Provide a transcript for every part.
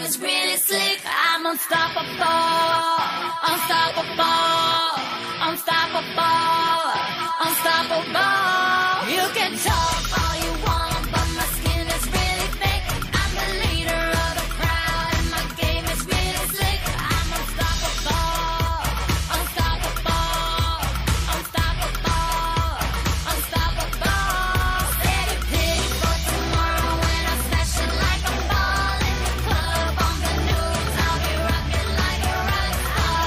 is really slick. I'm unstoppable, unstoppable, unstoppable, unstoppable. You can talk all you want, but my skin is really thick. I'm the leader of the crowd, and my game is really slick. I'm unstoppable, unstoppable, unstoppable, unstoppable. Steady pig for tomorrow when I smash it like a ball in the club on the news. I'll be rocking like a rock star.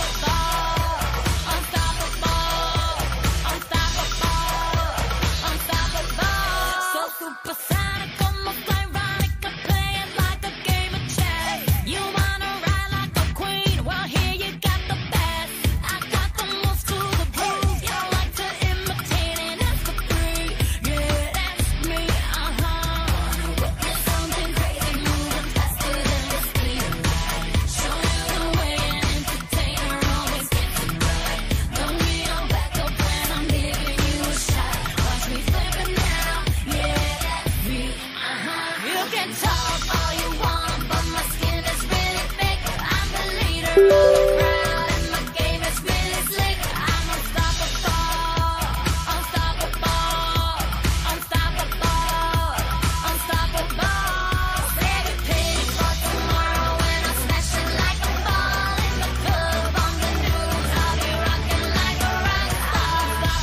Unstoppable, unstoppable, unstoppable. So supersonic, almost ironic. I'm playing like a game of chess. You wanna ride like a queen? Well, here you got the best. I got the moves to the groove. You like to imitate it, it's for free. Yeah, that's me. Something crazy, moving faster than the speed of light. Show you the way an entertainer always gets it right. Don't need no backup plan, I'm giving you a shot. Watch me flip it now. Yeah, that's me. You can talk all you want, but my skin is really thick. I'm the leader of the crowd, and my game is really slick. I'm unstoppable, unstoppable, unstoppable, unstoppable. Steady pig for tomorrow when I smash it like a ball in the club on the news. I'll be rocking like a rock star.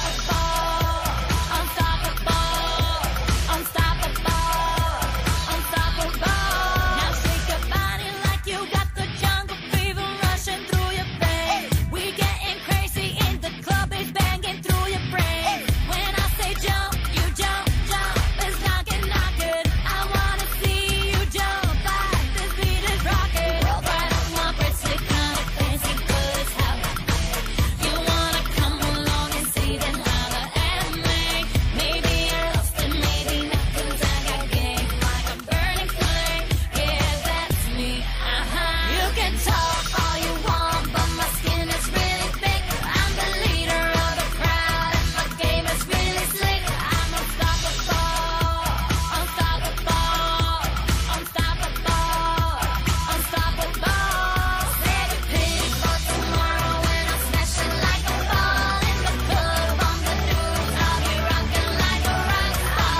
Unstoppable, unstoppable, unstoppable. Now shake your body like you got the jungle fever rushing through your veins. We getting crazy in the club, it's banging through your brain. When I say jump, you jump, jump. It's knocking, knocking. I wanna see you jump like this beat is rocking. Roll right up my wrist, it kinda fancy, but it's how I play. You wanna come along and see then holler at me. Maybe you're lost and maybe not, 'cause I got game like a burning flame. Yeah, that's me. You can talk all you want, but my skin is really thick. I'm the leader of the crowd, and my game is really slick. I'm unstoppable, unstoppable, unstoppable, unstoppable. Steady pig for tomorrow when I smash it like a ball in the club on the news. I'll be rocking like a rock star.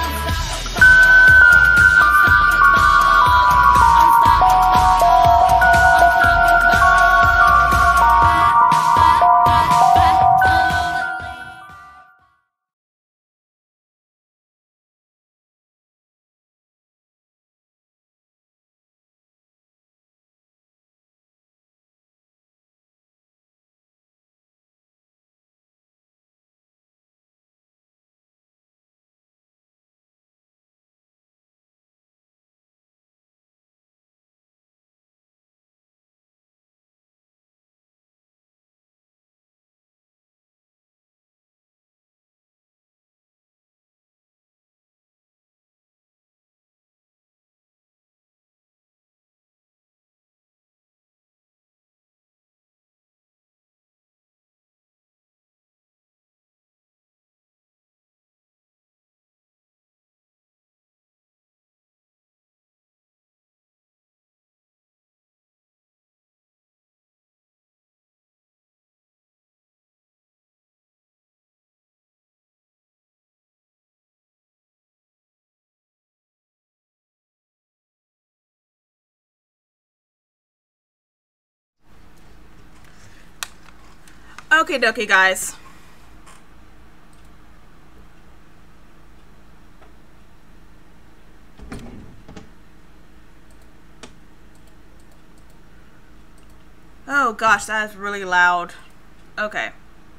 Okay, dokie, guys. Oh gosh, that is really loud. Okay.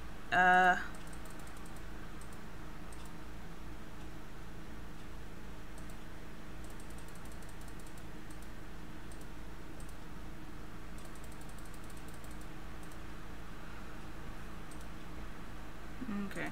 Okay.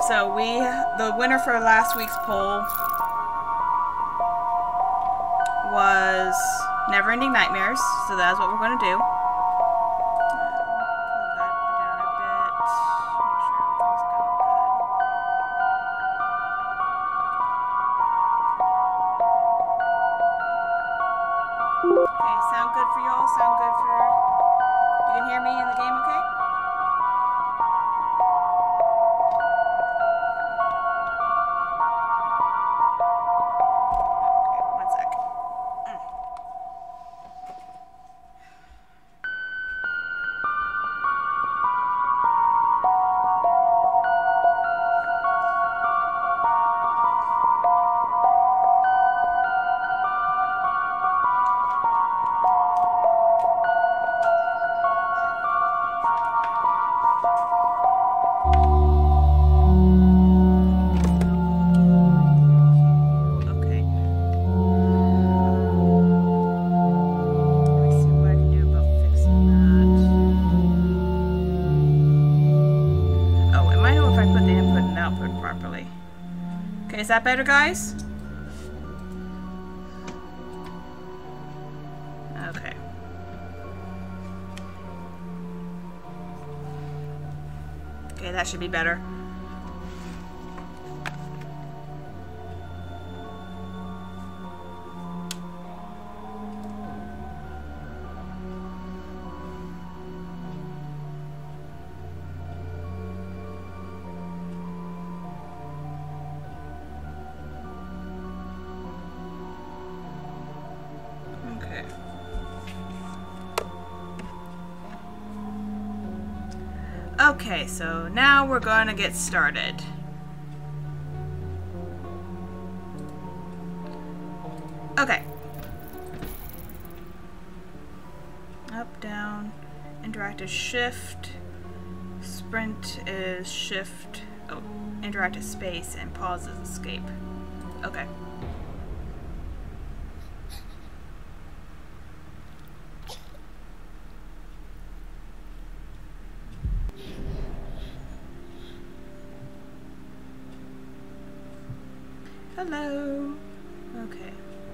So the winner for last week's poll was Neverending Nightmares. So that's what we're going to do. Is that better, guys? Okay. Okay, that should be better. Okay, so now we're going to get started. Okay. Up, down. Interact is shift. Sprint is shift. Oh, interact is space, and pause is escape. Okay. Hello. Okay.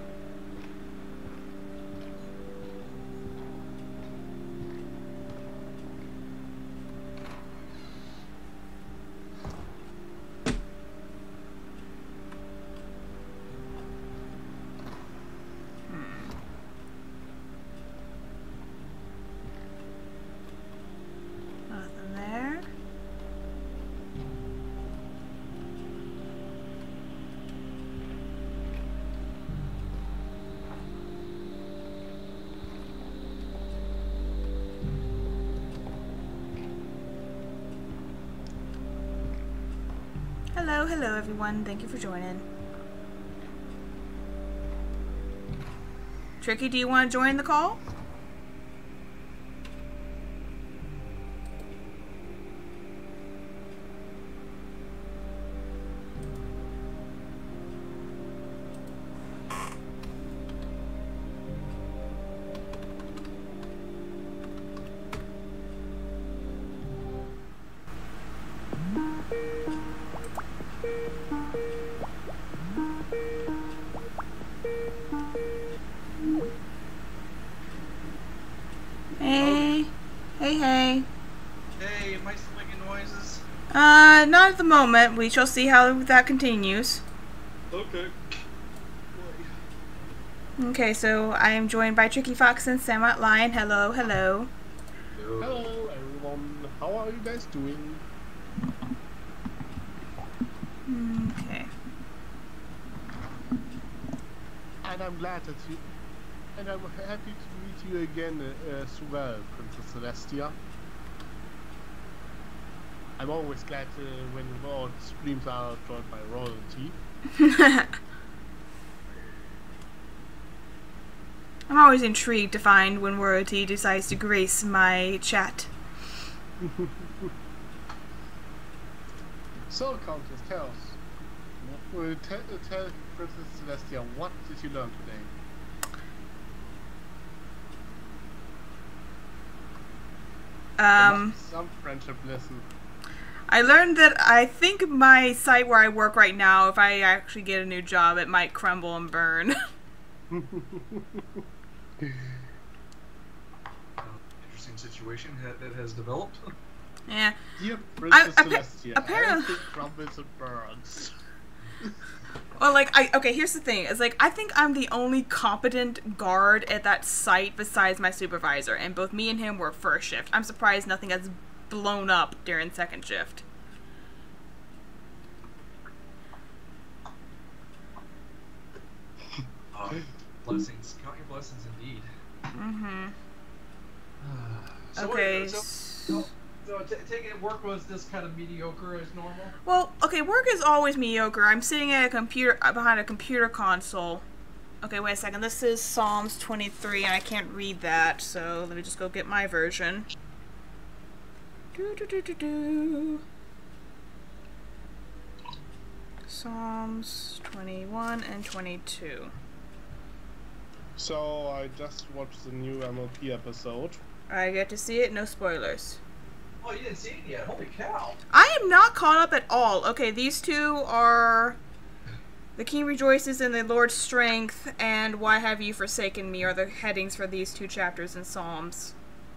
Nothing there. Hello everyone, thank you for joining. Tricky, do you want to join the call? Hey. Hey. Hey, am I still making noises? Not at the moment. We shall see how that continues. Okay. Okay, so I am joined by Tricky Fox and Samrat Lion. Hello. Hello everyone, how are you guys doing? Okay. And I'm glad that you... And I'm happy to meet you again, Suga, Princess Celestia. I'm always glad when our streams are joined by royalty. I'm always intrigued to find when royalty decides to grace my chat. So, Countess, tell us. Tell Princess Celestia, what did you learn today? Some friendship lesson. I I learned that I think my site where I work right now, if I actually get a new job, it might crumble and burn. Interesting situation that has developed. Yeah. Dear Princess Celestia, apparently- everything crumbles and burns. Well, like, okay, here's the thing. It's like, I think I'm the only competent guard at that site besides my supervisor, and both me and him were first shift. I'm surprised nothing has blown up during second shift. Blessings. Count your blessings indeed. Mm-hmm. So Okay. So taking it, work was this kind of mediocre as normal? Well, okay, work is always mediocre. I'm sitting at a computer, behind a computer console. Okay, wait a second. This is Psalms 23, and I can't read that, so let me just go get my version. Do. Psalms 21 and 22. So I just watched the new MLP episode. I get to see it, no spoilers. Oh, you didn't see it yet. Holy cow. I am not caught up at all. Okay, these two are The King Rejoices in the Lord's Strength and Why Have You Forsaken Me are the headings for these two chapters in Psalms.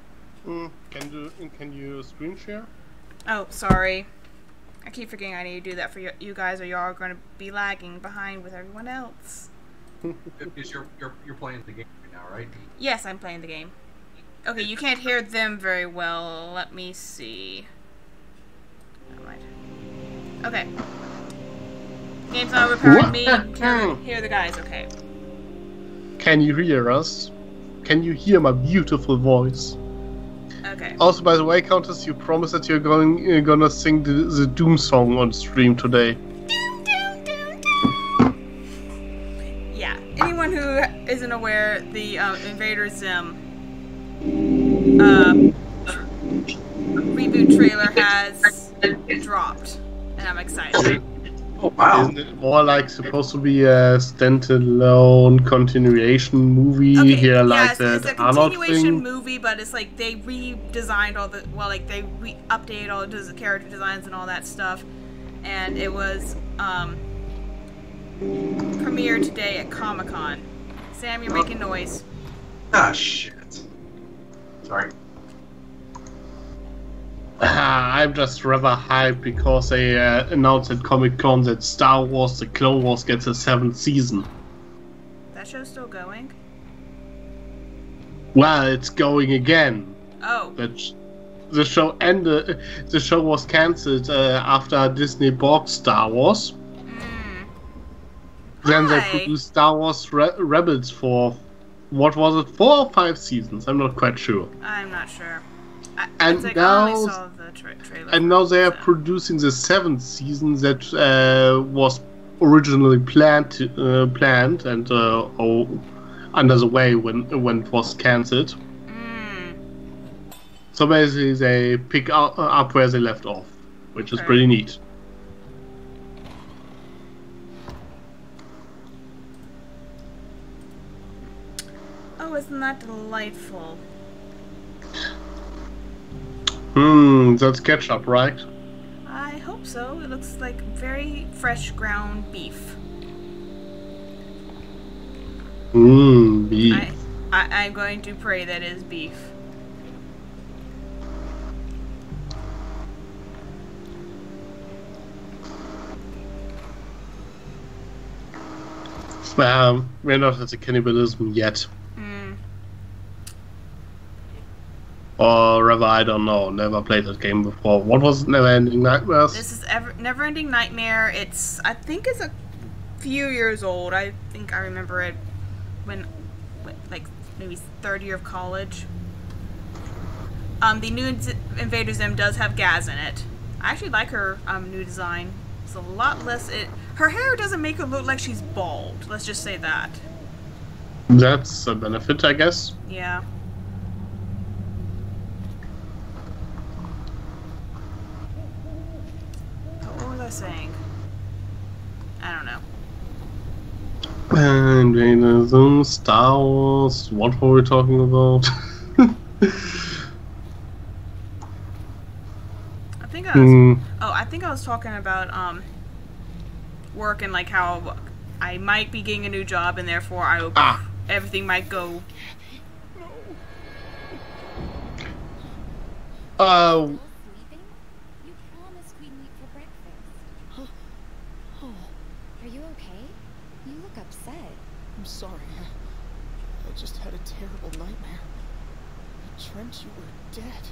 Can you screen share? Oh, sorry. I keep forgetting I need to do that for you guys, or you are going to be lagging behind with everyone else. Because you're playing the game right now, right? Yes, I'm playing the game. Okay, you can't hear them very well. Let me see. Never mind. Okay. Game's not repairing me. Can hear the guys, okay. Can you hear us? Can you hear my beautiful voice? Okay. Also, by the way, Countess, you promised that you're gonna sing the Doom song on stream today. Yeah, anyone who isn't aware, the Invader Zim reboot trailer has dropped, and I'm excited. Oh, wow. Isn't it more like supposed to be a standalone continuation movie Okay, here, like it's that a Arnold continuation thing? movie, but it's like they redesigned all the, well, like they updated all the character designs and all that stuff, and it was premiered today at Comic-Con. Sam, you're making noise. Ah, shit. Sorry. I'm just rather hyped because they announced at Comic-Con that Star Wars The Clone Wars gets a 7th season. That show's still going? Well, it's going again. Oh. But the show ended. The show was cancelled after Disney bought Star Wars. Then they Hi. produced Star Wars Rebels for, what was it, 4 or 5 seasons? I'm not quite sure. I'm not sure. And it's like now- I only saw the trailer. And for now it, they are so. producing the 7th season that was originally planned and under the way when it was cancelled. So basically, they pick up where they left off, which is Okay. pretty neat. Oh, isn't that delightful? That's ketchup, right? I hope so. It looks like very fresh ground beef. Beef. I'm going to pray that is beef. We're not at the cannibalism yet. Or rather, I don't know. Never played that game before. What was it? Never-Ending Nightmares? This is Never-Ending Nightmare. I think it's a few years old. I think I remember it when like, maybe third year of college. The new Invader Zim does have Gaz in it. I actually like her new design. It's a lot less... Her hair doesn't make her look like she's bald. Let's just say that. That's a benefit, I guess. Yeah. What was I saying? I don't know. Invader Zim, Star Wars. What were we talking about? think I was. Hmm. Oh, I think I was talking about work and like how I might be getting a new job and therefore everything might go. Sleeping? You promised we'd meet for breakfast. Are you okay? You look upset. I'm sorry. I just had a terrible nightmare. Trent, you were dead.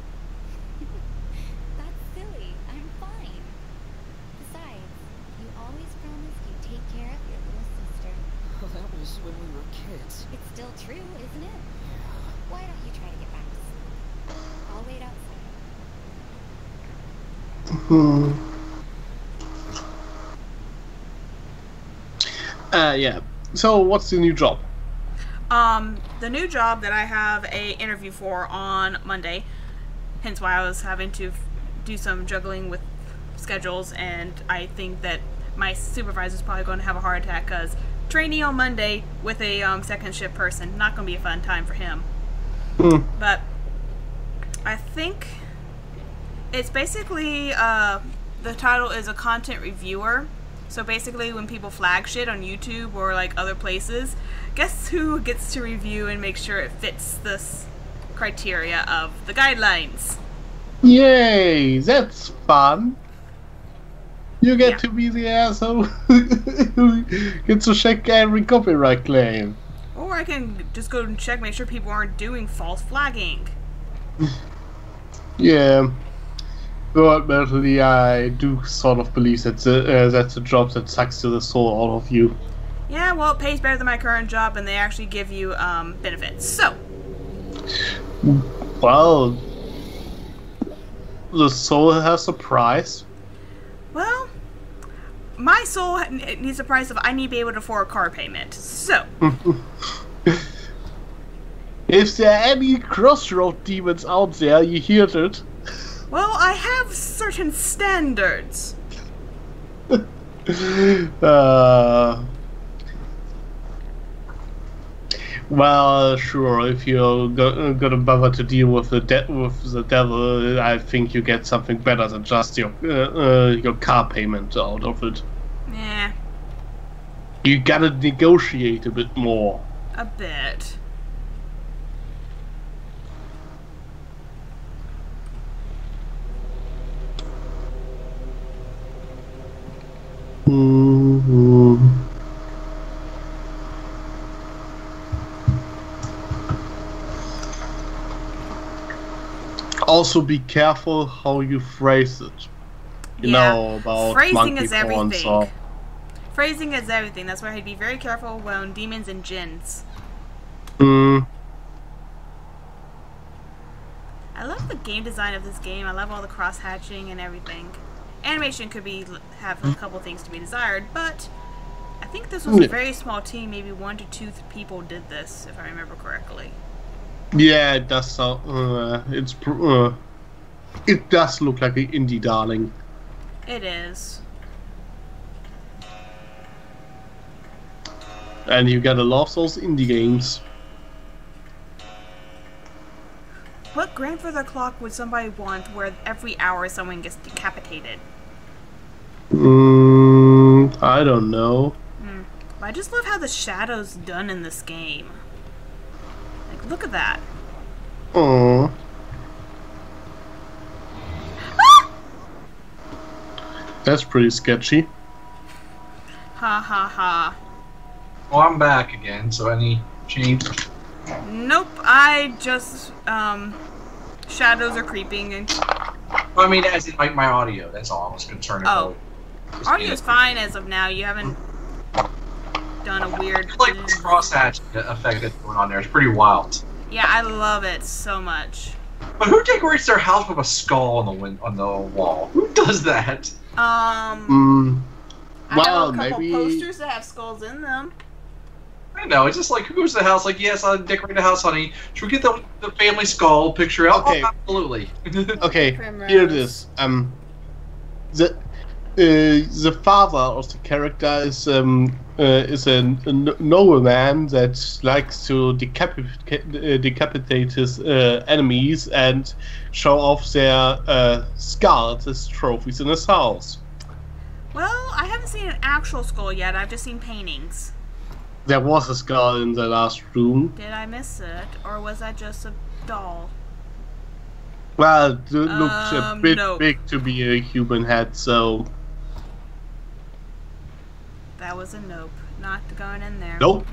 That's silly. I'm fine. Besides, you always promised you'd take care of your little sister. Well, that was when we were kids. It's still true, isn't it? Why don't you try to get back to sleep? I'll wait outside. Yeah. So, what's the new job? The new job that I have a interview for on Monday, hence why I was having to do some juggling with schedules, and I think that my supervisor's probably going to have a heart attack because training on Monday with a second shift person, not going to be a fun time for him. But I think it's basically, the title is a content reviewer. So basically when people flag shit on YouTube or like other places, guess who gets to review and make sure it fits this criteria of the guidelines? Yay! That's fun. You get Yeah. to be the asshole who gets to check every copyright claim. Or I can just go and check, make sure people aren't doing false flagging. Yeah. But ultimately, I do sort of believe that's a job that sucks to the soul out of you. Yeah, well, it pays better than my current job, and they actually give you benefits. So, Well, the soul has a price. well, my soul needs a price of I need to be able to afford a car payment. So, If there are any crossroad demons out there, you hear it. well, I have certain standards. Well, sure. If you're gonna bother to deal with the devil, I think you get something better than just your car payment out of it. Yeah, You gotta negotiate a bit more. a bit. Also, be careful how you phrase it. You Yeah. know about Phrasing monkey is porn, everything. so Phrasing is everything. That's why I'd be very careful when demons and jinns. I love the game design of this game. I love all the cross hatching and everything. Animation could have a couple things to be desired, but I think this was a very small team. Maybe 1 to 2 people did this, if I remember correctly. yeah, it does sound. It does look like an indie darling. It is. And you gotta love those indie games. What grandfather clock would somebody want where every hour someone gets decapitated? I don't know. I just love how the shadow's done in this game. Like, look at that. Aww. That's pretty sketchy. Ha ha ha. Well, I'm back again, so any change? Nope, I just, shadows are creeping and I mean, as in my audio, that's all I was concerned Oh. about. Just audio's fine as of now. You haven't done a weird... Like this crosshatch effect that's going on there is pretty wild. Yeah, I love it so much. But who decorates their house with a skull on the wall? Who does that? I Well, have a couple maybe. posters that have skulls in them. I know, it's just like, who goes to the house like, yes, I'll decorate the house, honey. Should we get the family skull picture out? Okay. Oh, absolutely. Okay, Primrose. here it is. The father of the character is is a nobleman that likes to decapitate his enemies and show off their skulls as trophies in his house. Well, I haven't seen an actual skull yet. I've just seen paintings. There was a skull in the last room. Did I miss it, or was that just a doll? Well, it looked a bit nope. big to be a human head, so... That was a nope. Not going in there. Nope.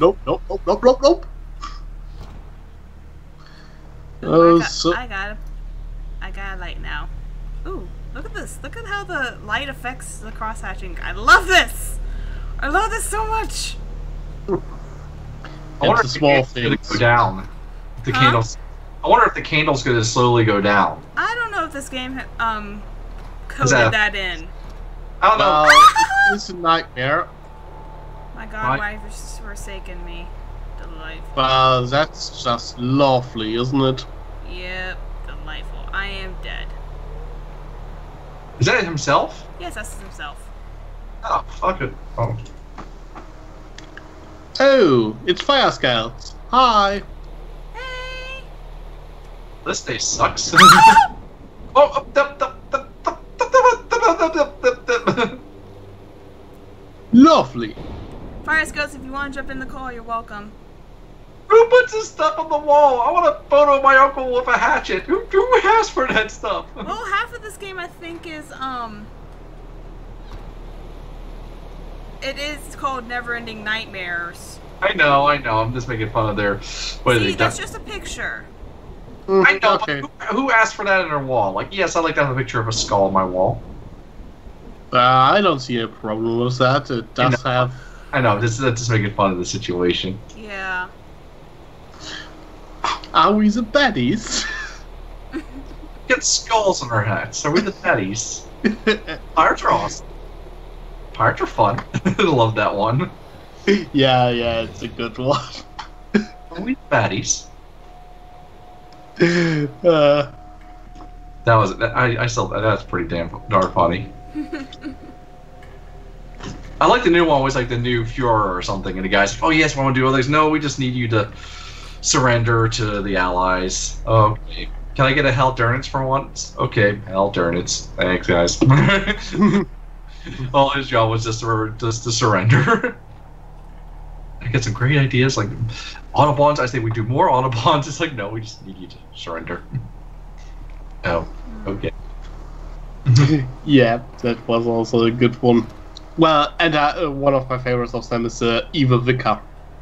Ooh, So I got a light now. Ooh, look at this. Look at how the light affects the cross-hatching. I love this! I love this so much! I wonder it's if the small candle's gonna things. go down. The Huh? candles. I wonder if the candle's going to slowly go down. I don't know if this game coded that- that in. I don't know. It's a nightmare. My God, Why? why have you forsaken me? Delightful. That's just lovely, isn't it? Yep, delightful. I am dead. Is that himself? Yes, that's himself. Oh, fuck it. Oh. Oh, it's Fire Scouts. Hi. Hey! This day sucks. Lovely. Fire Scouts, if you want to jump in the call, you're welcome. Who puts this stuff on the wall? I want a photo of my uncle with a hatchet. Who asked for that stuff? Well, half of this game I think is it is called Never-Ending Nightmares. I know. I'm just making fun of their. What See, is it? that's just a picture. I know. Okay. But who asked for that in their wall? Like, yes, I like to have a picture of a skull on my wall. I don't see a problem with that. It does have. I know. That's just making fun of the situation. Yeah. Are we the baddies? Get skulls on our hats. Are we the baddies? Pirates are awesome. Pirates are fun. I love that one. yeah, it's a good one. Are we the baddies? Uh, That was. I still. That's pretty darn funny. I like the new one. Was like the new Fuhrer or something, and the guy's like, "Oh yes, we want to do all these." No, we just need you to surrender to the Allies. Okay. Can I get a Hell Durnitz for once? Okay, Hell Durnitz. Thanks, guys. All his job was just to surrender. I get some great ideas like Autobahns. I say we do more Autobahns. It's like, no, we just need you to surrender. Oh, okay. yeah, that was also a good one. Well, and one of my favorites of them is Evil Vicar.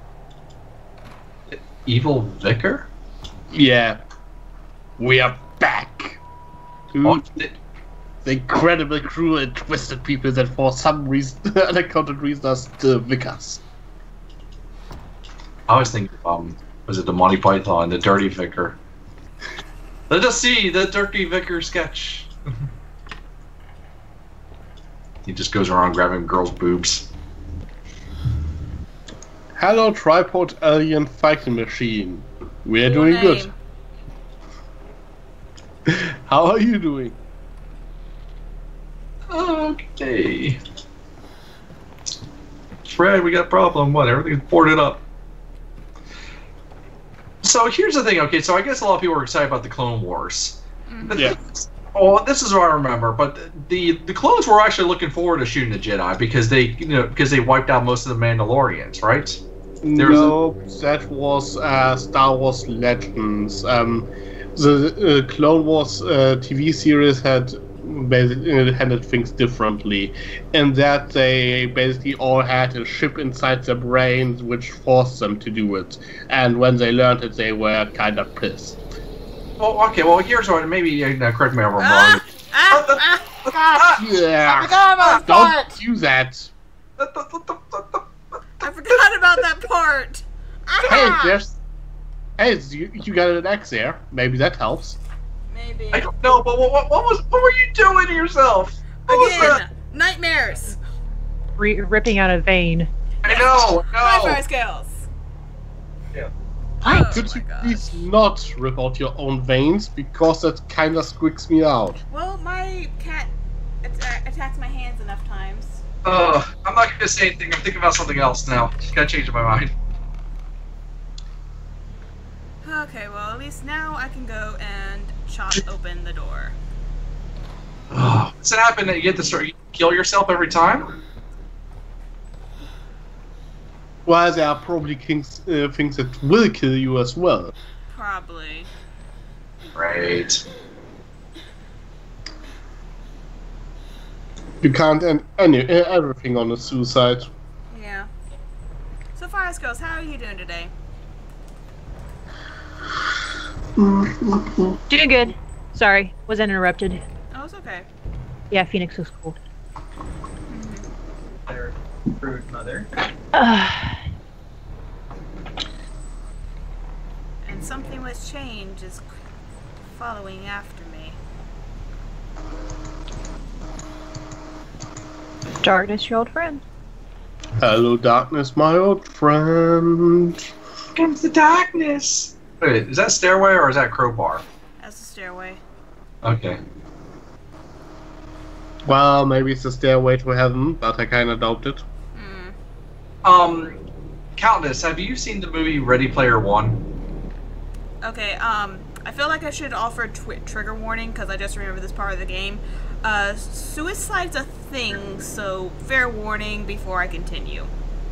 Evil Vicar? Yeah. We are back! Oh, The incredibly cruel and twisted people that for some reason, unaccounted reason, are still vicars. I was thinking, was it the Monty Python, the Dirty Vicar? Let us see the Dirty Vicar sketch. He just goes around grabbing girls' boobs. Hello, Tripod Alien Fighting Machine. We are doing good. How are you doing? Okay. Fred, we got a problem. What? Everything's boarded up. So here's the thing. Okay, so I guess a lot of people are excited about the Clone Wars. Yeah. Oh, this is what I remember. But the clones were actually looking forward to shooting the Jedi because they wiped out most of the Mandalorians, right? No, that was Star Wars Legends. The Clone Wars TV series had basically handled things differently, in that they basically all had a chip inside their brains which forced them to do it, and when they learned it, they were kind of pissed. Well, okay. Well, here's what. Maybe correct me if I'm wrong. Yeah, forgot about don't do that. I forgot about that part. Hey, you got an X there. Maybe that helps. Maybe. I don't know, but what were you doing to yourself? What was Again, that? nightmares. ripping out a vein. I know. High No. five scales. What? Oh Could my you gosh. please not rip out your own veins, because that kinda squicks me out. Well, my cat attacks my hands enough times. I'm not gonna say anything. I'm thinking about something else now. Just gotta change my mind. Okay, well, at least now I can go and chop open the door. Does it happen that you get to start you kill yourself every time? Well, there are probably things that will kill you as well. Probably. Right. You can't end everything on a suicide. Yeah. So, Fire Skills, how are you doing today? Doing good. Sorry, was interrupted. Oh, it's okay. Yeah, Phoenix was cool. Their rude mother. And something with change is following after me. Darkness, your old friend. Hello, darkness, my old friend. Comes the darkness. Wait, is that stairway or is that crowbar? That's the stairway. Okay. Well, maybe it's a stairway to heaven, but I kinda doubt it. Countess, have you seen the movie Ready Player One? Okay, I feel like I should offer trigger warning because I just remember this part of the game. Suicide's a thing, so fair warning before I continue.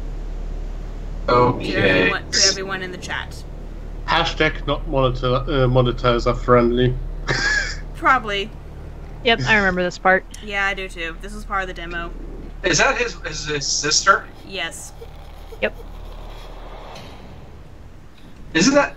Okay. To everyone in the chat. Hashtag not monetizer friendly. Probably. Yep, I remember this part. Yeah, I do too. This was part of the demo. Is that his sister? Yes. Yep. Isn't that?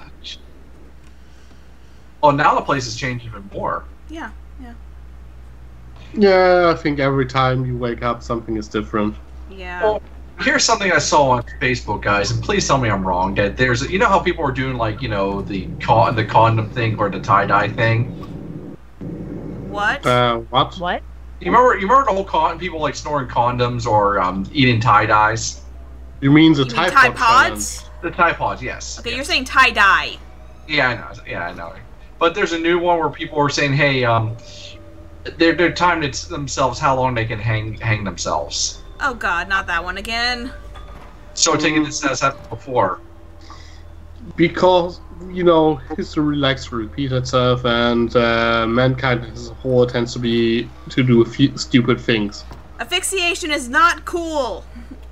Oh, now the place has changed even more. Yeah, yeah. Yeah, I think every time you wake up, something is different. Yeah. Well, here's something I saw on Facebook, guys, and please tell me I'm wrong. That there's, you know how people are doing like, you know, the condom thing or the tie-dye thing. What? What? What? You remember the whole people like snoring condoms or eating tie-dyes? You mean the You mean Tide Tide Pod Pods? The Tide Pods, yes. Okay, yes. you're saying tie-dye. Yeah, I know. Yeah, I know. But there's a new one where people are saying, hey, they're timing themselves how long they can hang themselves. Oh god, not that one again. So taking this as happened before. Because, you know, history likes to repeat itself, and mankind as a whole tends to do a few stupid things. Asphyxiation is not cool.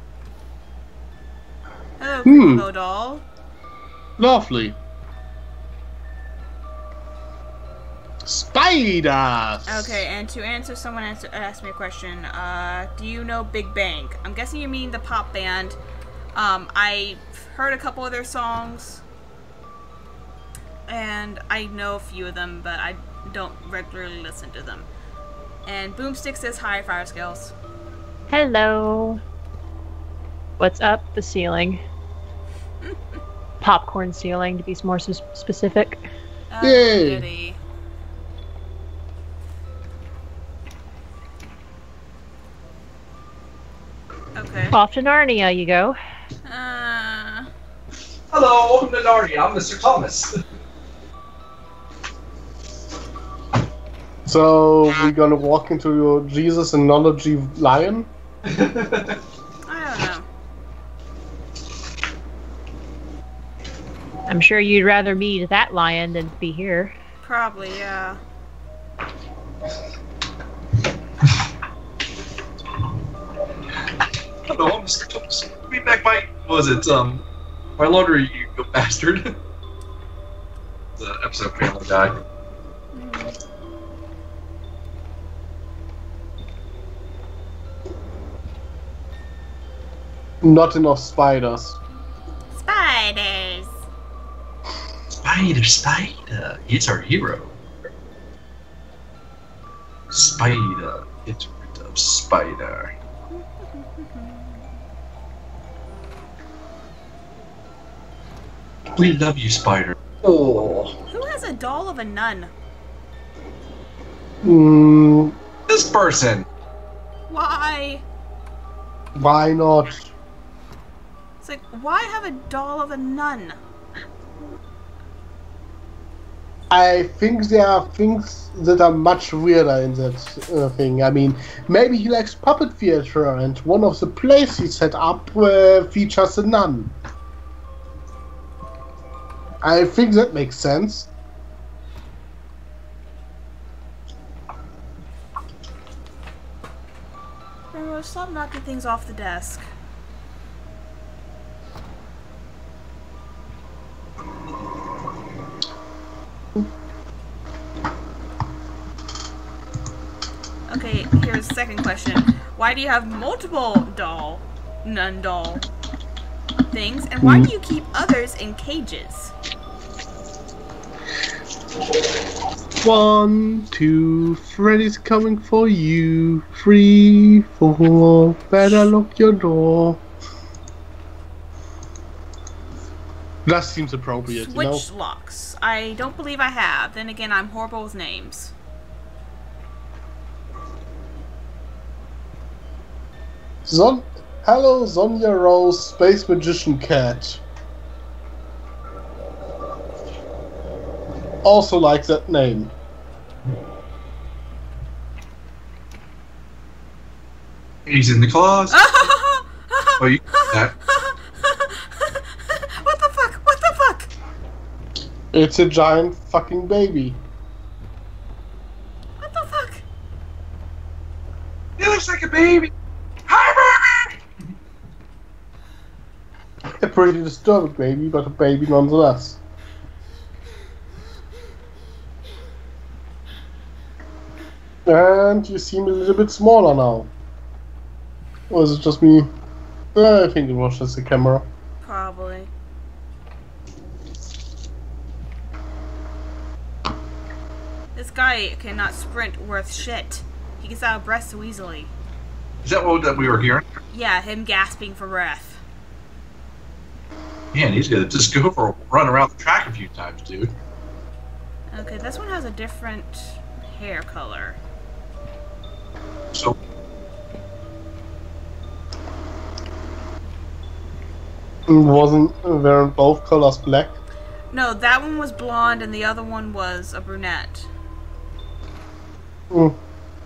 Hello, Hmm. Creepy Doll. Lovely. Spiders! Okay, and to answer, someone asked me a question. Do you know Big Bang? I'm guessing you mean the pop band. I heard a couple of their songs, and I know a few of them, but I don't regularly listen to them. And Boomstick says hi, Fire Skills. Hello. What's up the ceiling? Popcorn ceiling, to be more specific. Oh, Yay. goody. Okay. Off to Narnia you go. Hello, welcome to Narnia. I'm Mr. Thomas. So, we're gonna walk into your Jesus analogy lion? I don't know. I'm sure you'd rather meet that lion than be here. Probably, yeah. Hello, I'm Mr. Thomas. Give me back my, what was it, my laundry, you bastard. The episode of Family Guy. Not enough spiders. Spiders! Spider, it's our hero. Spider, get rid of Spider. We love you, Spider. Oh, Who has a doll of a nun? this person. Why? Why not? It's like, why have a doll of a nun? I think there are things that are much weirder in that thing. I mean, maybe he likes puppet theater, and one of the plays he set up features a nun. I think that makes sense. Remember, stop knocking things off the desk. Okay, here's the second question. Why do you have multiple nun doll things, and why do you keep others in cages? 1, 2, Freddy's coming for you. 3, 4, better lock your door. That seems appropriate, you know? Switch locks. I don't believe I have. Then again, I'm horrible with names. Hello, Sonja Rose, Space Magician Cat. Also like that name. He's in the closet. Oh, you that. What the fuck? What the fuck? It's a giant fucking baby. What the fuck? He looks like a baby. Hi, baby. A pretty disturbing baby, but a baby nonetheless. And you seem a little bit smaller now. Or is it just me? I think it was just the camera. Probably. This guy cannot sprint worth shit. He gets out of breath so easily. Is that what that we were hearing? Yeah, him gasping for breath. Man, he's gonna just go for a run around the track a few times, dude. Okay, this one has a different hair color. So, Weren't both colors black? No, that one was blonde and the other one was a brunette. Mm.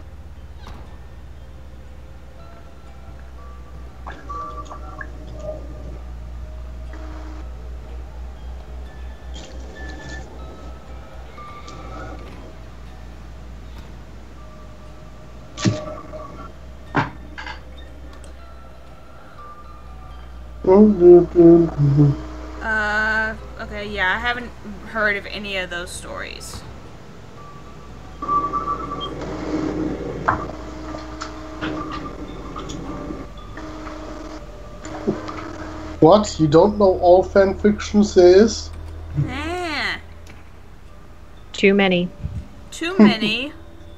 Okay, yeah, I haven't heard of any of those stories. What? You don't know all fan fictions there is? Eh, Too many. too many.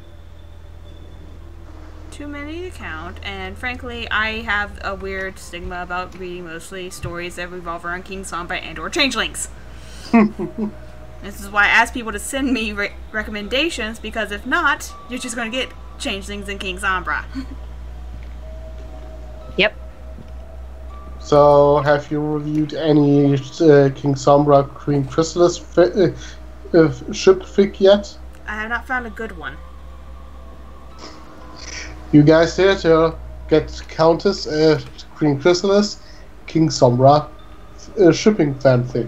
Too many to count, and frankly, I have a weird stigma about reading mostly stories that revolve around King Sombra and or Changelings. This is why I ask people to send me recommendations, because if not, you're just going to get Changelings and King Sombra. Yep. So, have you reviewed any King Sombra Queen Chrysalis ship fic yet? I have not found a good one. You guys here to get Countess, Queen Chrysalis, King Sombra shipping fanfic.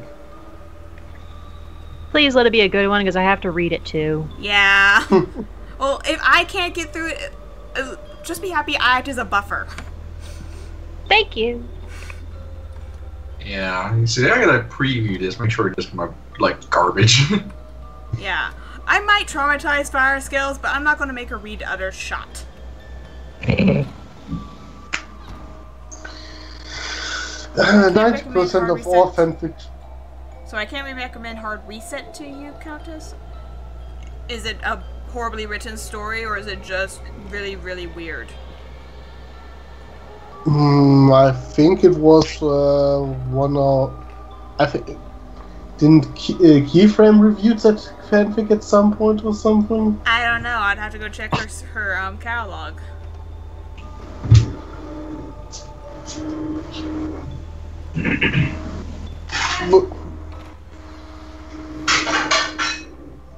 Please let it be a good one, because I have to read it too. Yeah. Well, if I can't get through it, just be happy I act as a buffer. Thank you. yeah, you see, I gotta preview this, make sure it gets my, like, garbage. Yeah. I might traumatize Fire Scales, but I'm not going to make her read other shot. 90% of all fanfic. So I can't really recommend Hard Reset to you, Countess? Is it a horribly written story, or is it just really, really weird? I think it was one of. I think didn't Keyframe review that fanfic at some point or something? I don't know. I'd have to go check her catalog. But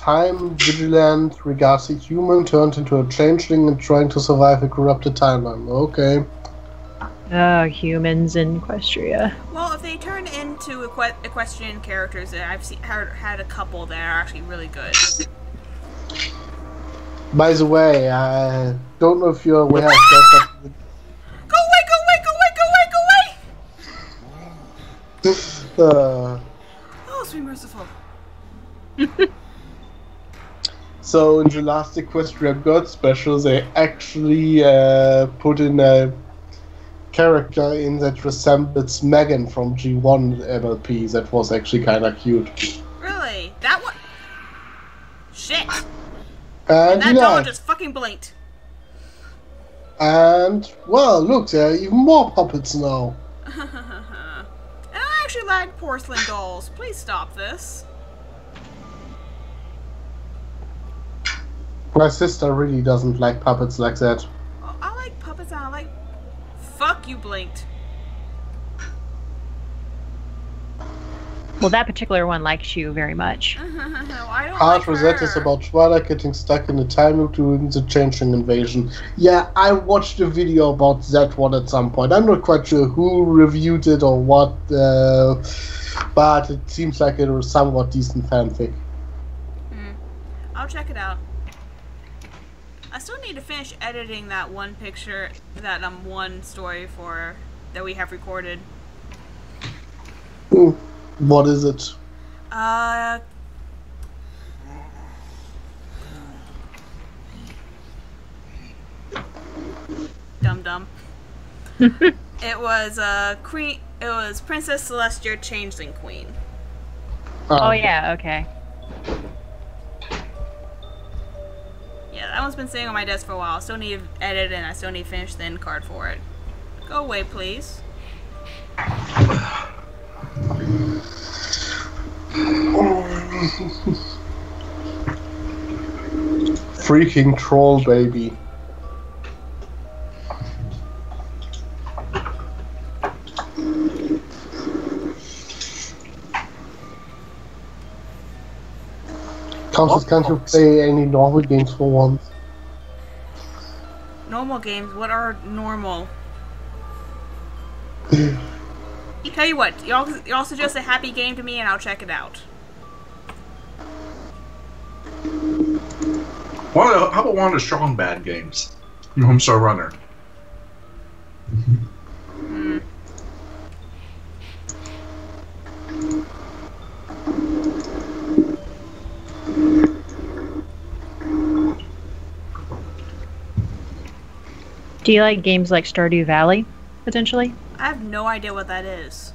time vigilant regards a human turned into a changeling and trying to survive a corrupted timeline. Okay. Humans in Equestria. Well, if they turn into equestrian characters, I've had a couple that are actually really good. By the way, I don't know if you're aware of that, but... Go away! Go away! Go away! Go away! Go away! Oh, sweet merciful. So in the last Equestrian God special, they actually put in a character in that resembles Megan from G1 MLP. That was actually kind of cute. Really? That one? Shit! And That dog just fucking blinked. And, well, look, there are even more puppets now. I actually like porcelain dolls. Please stop this. My sister really doesn't like puppets like that. Well, I like puppets and I like... Fuck, you blinked. Well, that particular one likes you very much. I don't Part like Rosette her. is about Twilight getting stuck in a time loop during the Changeling invasion. Yeah, I watched a video about that one at some point. I'm not quite sure who reviewed it or what, but it seems like it was somewhat decent fanfic. I'll check it out. I still need to finish editing that one picture, that one story for that we have recorded. What is it? Dum. It was Queen. It was Princess Celestia, Changeling Queen. Oh yeah, okay. Yeah, that one's been sitting on my desk for a while. I still need to edit and I still need to finish the end card for it. Go away, please. Freaking troll baby. Countess, can't you play any normal games for once? Normal games? What are normal? Tell you what, y'all suggest a happy game to me and I'll check it out. How about one of the strong bad games? Homestar Runner. Do you like games like Stardew Valley, potentially? I have no idea what that is.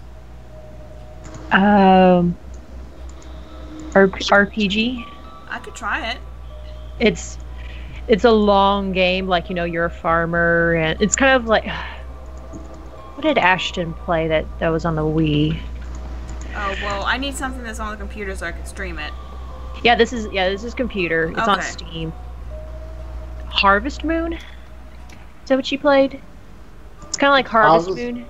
RPG. I could try it. It's a long game, like, you know, you're a farmer, and it's kind of like, what did Ashton play that was on the Wii? Oh, well, I need something that's on the computer so I can stream it. Yeah, this is computer. It's on Okay. Steam. Harvest Moon? Is that what you played? It's kind of like Harvest Moon,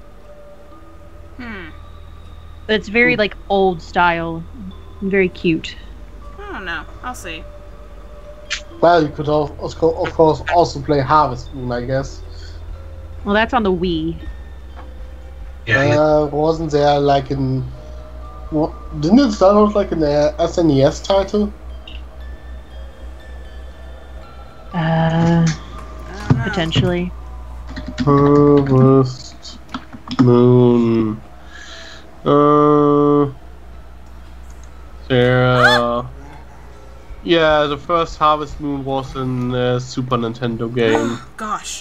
but it's very like old style, and very cute. I don't know. I'll see. Well, you could of course also play Harvest Moon, I guess. Well, that's on the Wii. Yeah. Wasn't there like in... What, didn't it start out like an SNES title? I don't know. Potentially. Harvest Moon. Yeah, the first Harvest Moon was in a Super Nintendo game. Gosh.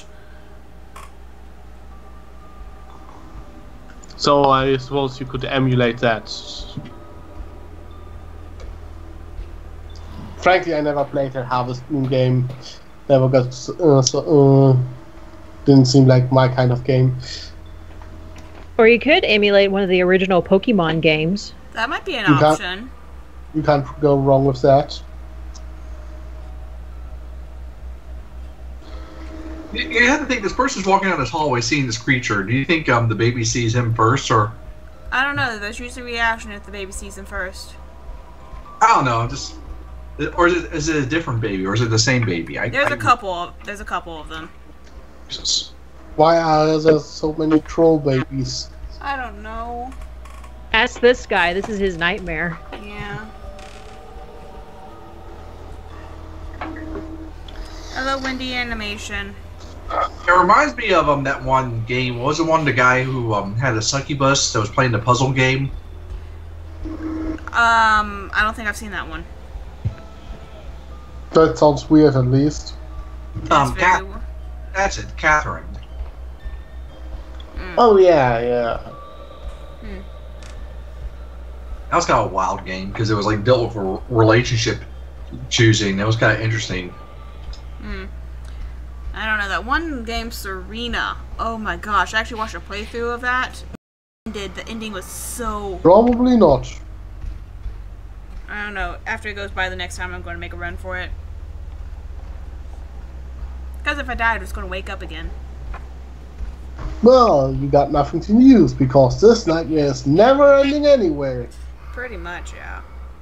So I suppose you could emulate that. Frankly, I never played that Harvest Moon game. Never got didn't seem like my kind of game. Or you could emulate one of the original Pokemon games. That might be an You can't- option. You can't go wrong with that. You have to think this person's walking down this hallway seeing this creature. Do you think the baby sees him first, or I don't know. There's usually a reaction if the baby sees him first. I don't know? Just Or is it a different baby, or is it the same baby? There's a couple. There's a couple of them. Jesus. Why are there so many troll babies? I don't know. Ask this guy. This is his nightmare. Yeah. I love windy animation. It reminds me of that one game. What was the one the guy who had a succubus that was playing the puzzle game? I don't think I've seen that one. That sounds weird, at least. That's Cat- very- that's it, Catherine. Oh yeah, yeah. That was kind of a wild game because it was like dealt with a relationship choosing. That was kind of interesting. I don't know, that one game, Serena. Oh my gosh, I actually watched a playthrough of that. The ending was so... Probably not. I don't know, after it goes by the next time I'm going to make a run for it. Because if I died, I was going to wake up again. Well, you got nothing to use because this nightmare is never ending anyway. Pretty much, yeah.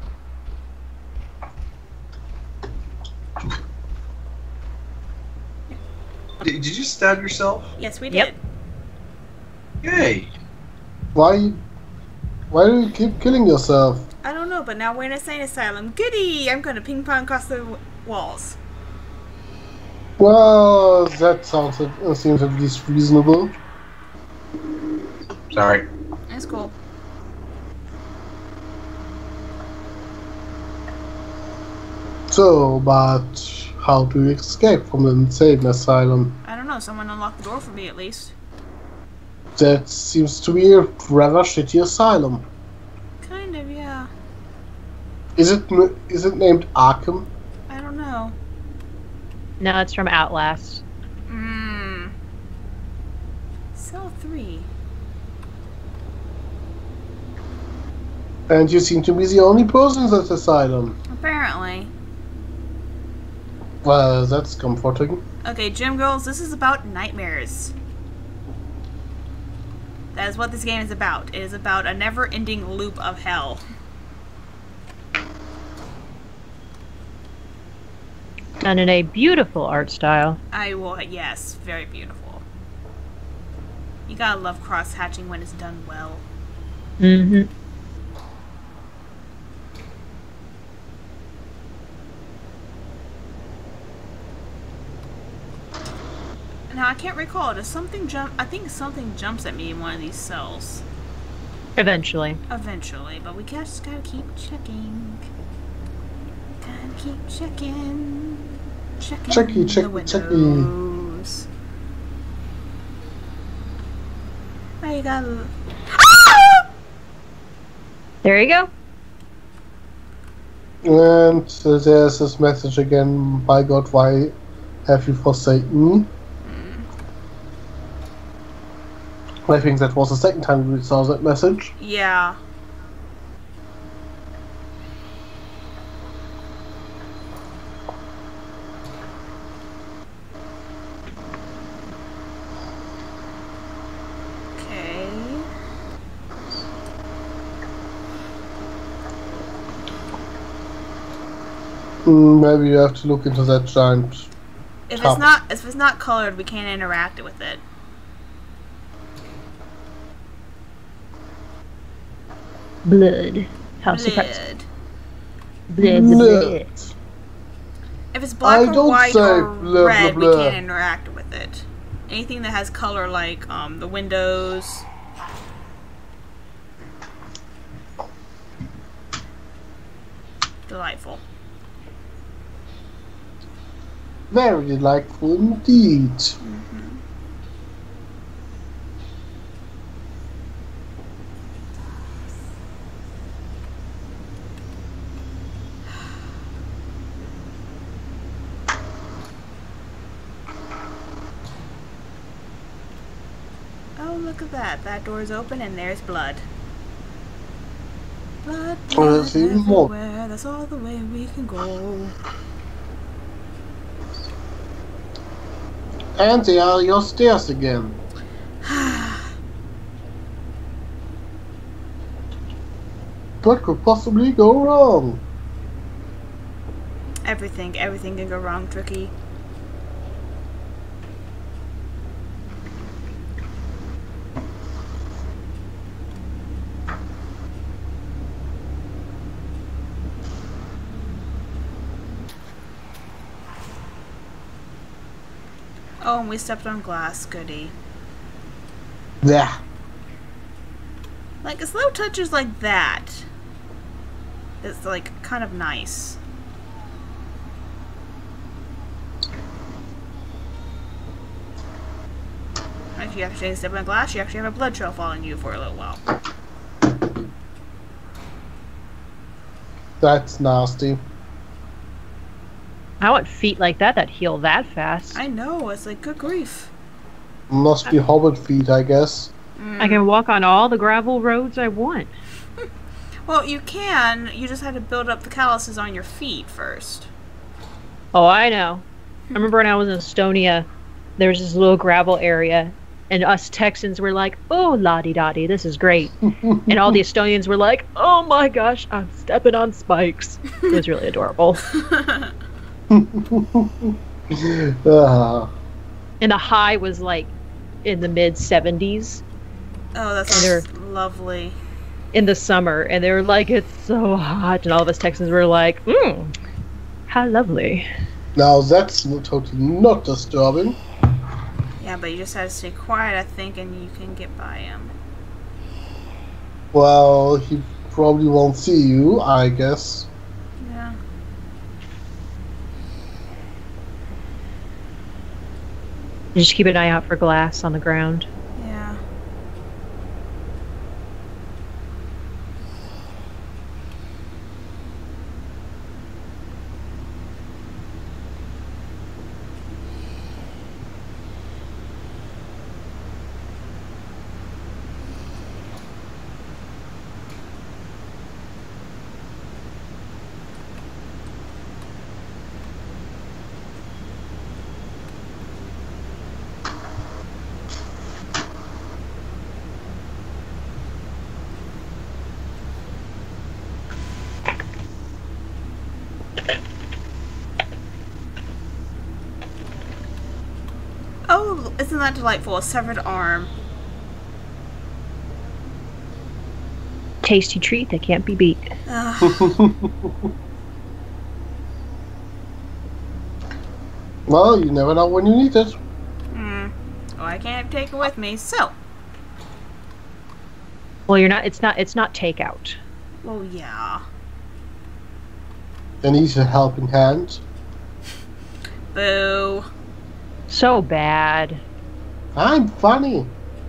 Did you stab yourself? Yes, we Yep. did. Yay! Why do you keep killing yourself? I don't know, but now we're in a insane asylum. Goody! I'm going to ping pong across the walls. Well, that seems at least reasonable. Sorry. That's cool. So, but how to escape from the insane asylum? I don't know, someone unlocked the door for me at least. That seems to be a rather shitty asylum. Kind of, yeah. Is it named Arkham? I don't know. No, it's from Outlast. Cell 3. And you seem to be the only person in that asylum. Apparently. Well, that's comforting. Okay, Gym Girls, this is about nightmares. That is what this game is about. It is about a never-ending loop of hell. Done in a beautiful art style. Yes, very beautiful. You gotta love cross-hatching when it's done well. Mm-hmm. Now, I can't recall. Does something jump? I think something jumps at me in one of these cells. Eventually. Eventually, but we just gotta keep checking. Gotta keep checking. Checking the windows. Now you gotta... There you go. And there's this message again, by God, why have you forsaken me? I think that was the second time we saw that message. Yeah. Okay. Maybe you have to look into that giant. If Top. it's not colored, we can't interact with it. Blood. How surprising. Blood. Blood. Blood. If it's black I or don't white say or blah, red, blah, we blah. can't interact with it. Anything that has color, like the windows. Delightful. Very delightful indeed. Oh, look at that. That door is open and there's blood. Blood, Oh, blood there's even more. everywhere. That's all the way we can go. And they are your stairs again. What could possibly go wrong? Everything can go wrong, Tricky. Oh, and we stepped on glass. Goody. Yeah. Like, slow touches like that. It's, like, kind of nice. If you actually step on glass, you actually have a blood trail following you for a little while. That's nasty. I want feet like that heal that fast. I know, it's like, good grief. Must be hobbit feet, I guess. I can walk on all the gravel roads I want. Well, you can. You just had to build up the calluses on your feet first. Oh, I know. I remember when I was in Estonia, there was this little gravel area, and us Texans were like, oh, la-di-da-di, this is great. And all the Estonians were like, oh my gosh, I'm stepping on spikes. It was really adorable. And the high was like in the mid-70s. Oh, that sounds lovely. In the summer, and they were like, it's so hot, and all of us Texans were like, how lovely. Now that's totally not disturbing. Yeah, but you just have to stay quiet, I think, and you can get by him. Well, he probably won't see you, I guess. Yeah. Just keep an eye out for glass on the ground. Yeah. Oh, isn't that delightful? A severed arm. Tasty treat that can't be beat. Well, you never know when you need it. Oh, I can't take it with me, so. Well, you're not. It's not takeout. Well, yeah. Then he's a helping hand. Boo. So bad. I'm funny.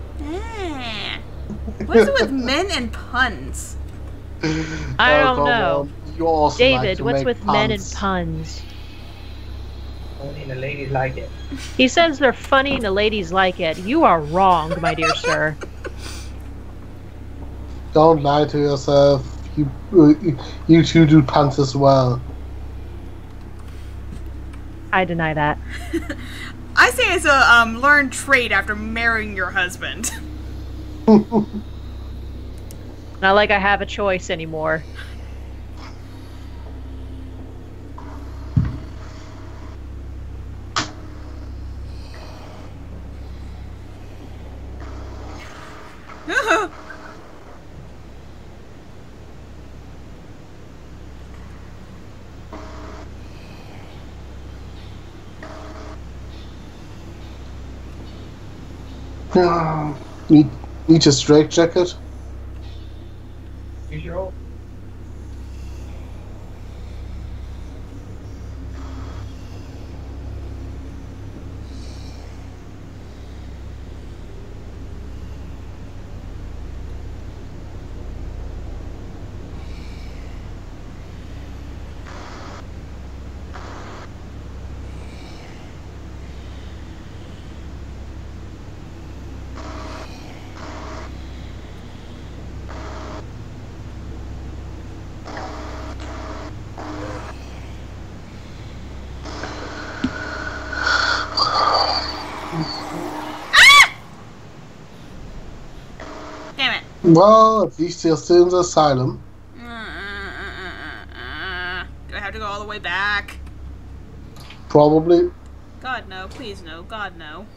What is it with men and puns? I don't come know. on. You also like David, to what's make with men and puns. puns? Only the ladies like it. He says they're funny and the ladies like it. You are wrong, my dear sir. Don't lie to yourself. You two do puns as well. I deny that. I say it's a learned trait after marrying your husband. Not like I have a choice anymore. Need a straight jacket? Usual. Damn it. Well, at least you're still in the asylum. Do I have to go all the way back? Probably. God, no. Please, no. God, no.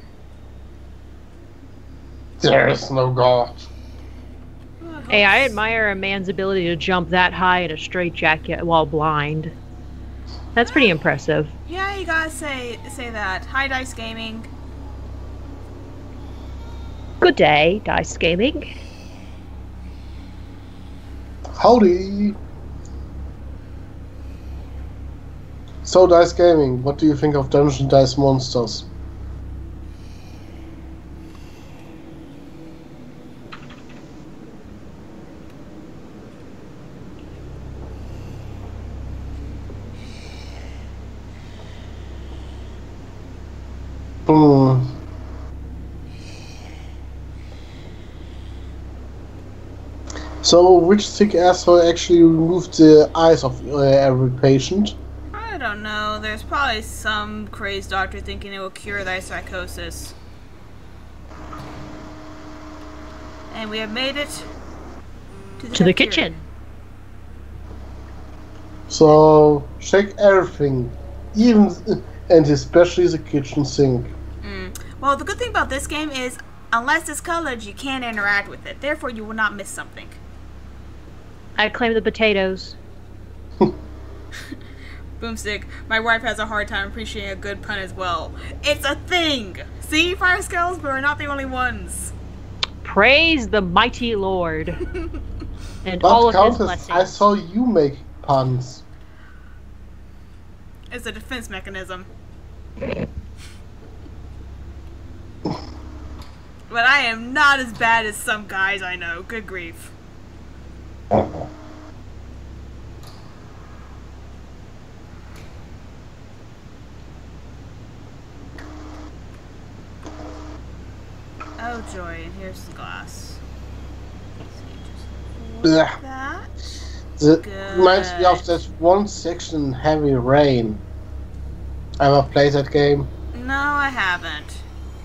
There is no God. Oh, Hey, I admire a man's ability to jump that high in a straitjacket while blind. That's pretty impressive. Yeah, you gotta say that. Hi, Dice Gaming. Good day, Dice Gaming. Howdy! So, Dice Gaming, what do you think of Dungeon Dice Monsters? Hmm. So, which sick asshole actually removed the eyes of every patient? I don't know. There's probably some crazed doctor thinking it will cure thy psychosis. And we have made it To the cafeteria. kitchen. So, check everything, even and especially the kitchen sink. Well, the good thing about this game is, unless it's colored, you can't interact with it. Therefore, you will not miss something. I claim the potatoes. Boomstick, my wife has a hard time appreciating a good pun as well. It's a thing! See, Fire Skulls, but we're not the only ones. Praise the mighty Lord. And But all of his Countess, blessings. I saw you make puns. It's a defense mechanism. But I am not as bad as some guys I know. Good grief. Oh joy, and here's the glass. So you just Ugh. that. That reminds me of that one section in Heavy Rain. Ever played that game? No, I haven't.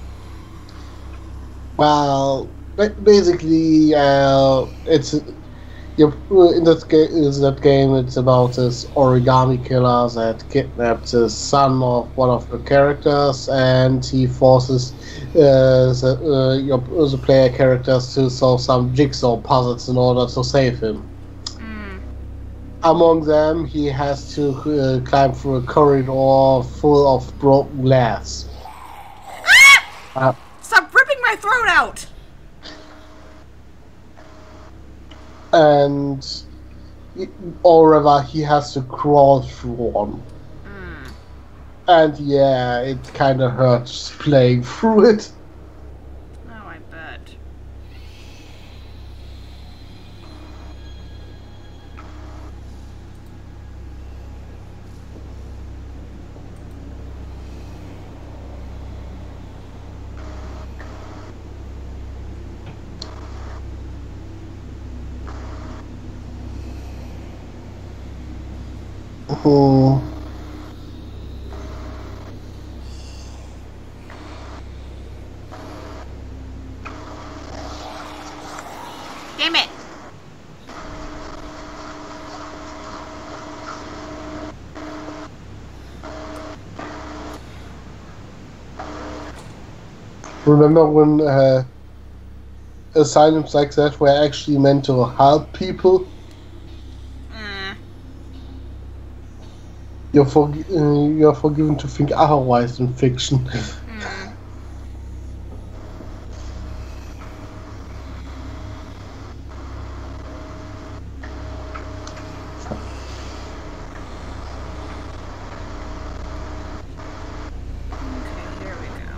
Well, basically, it's in that game. It's about this origami killer that kidnapped the son of one of the characters, and he forces the player characters to solve some jigsaw puzzles in order to save him. Among them, he has to climb through a corridor full of broken glass. Stop ripping my throat out! Or rather, he has to crawl through one. And yeah, it kind of hurts playing through it. Oh, I bet. Hmm. Damn it! Remember when asylums like that were actually meant to help people? You're forgiven to think otherwise in fiction. Okay, here we go.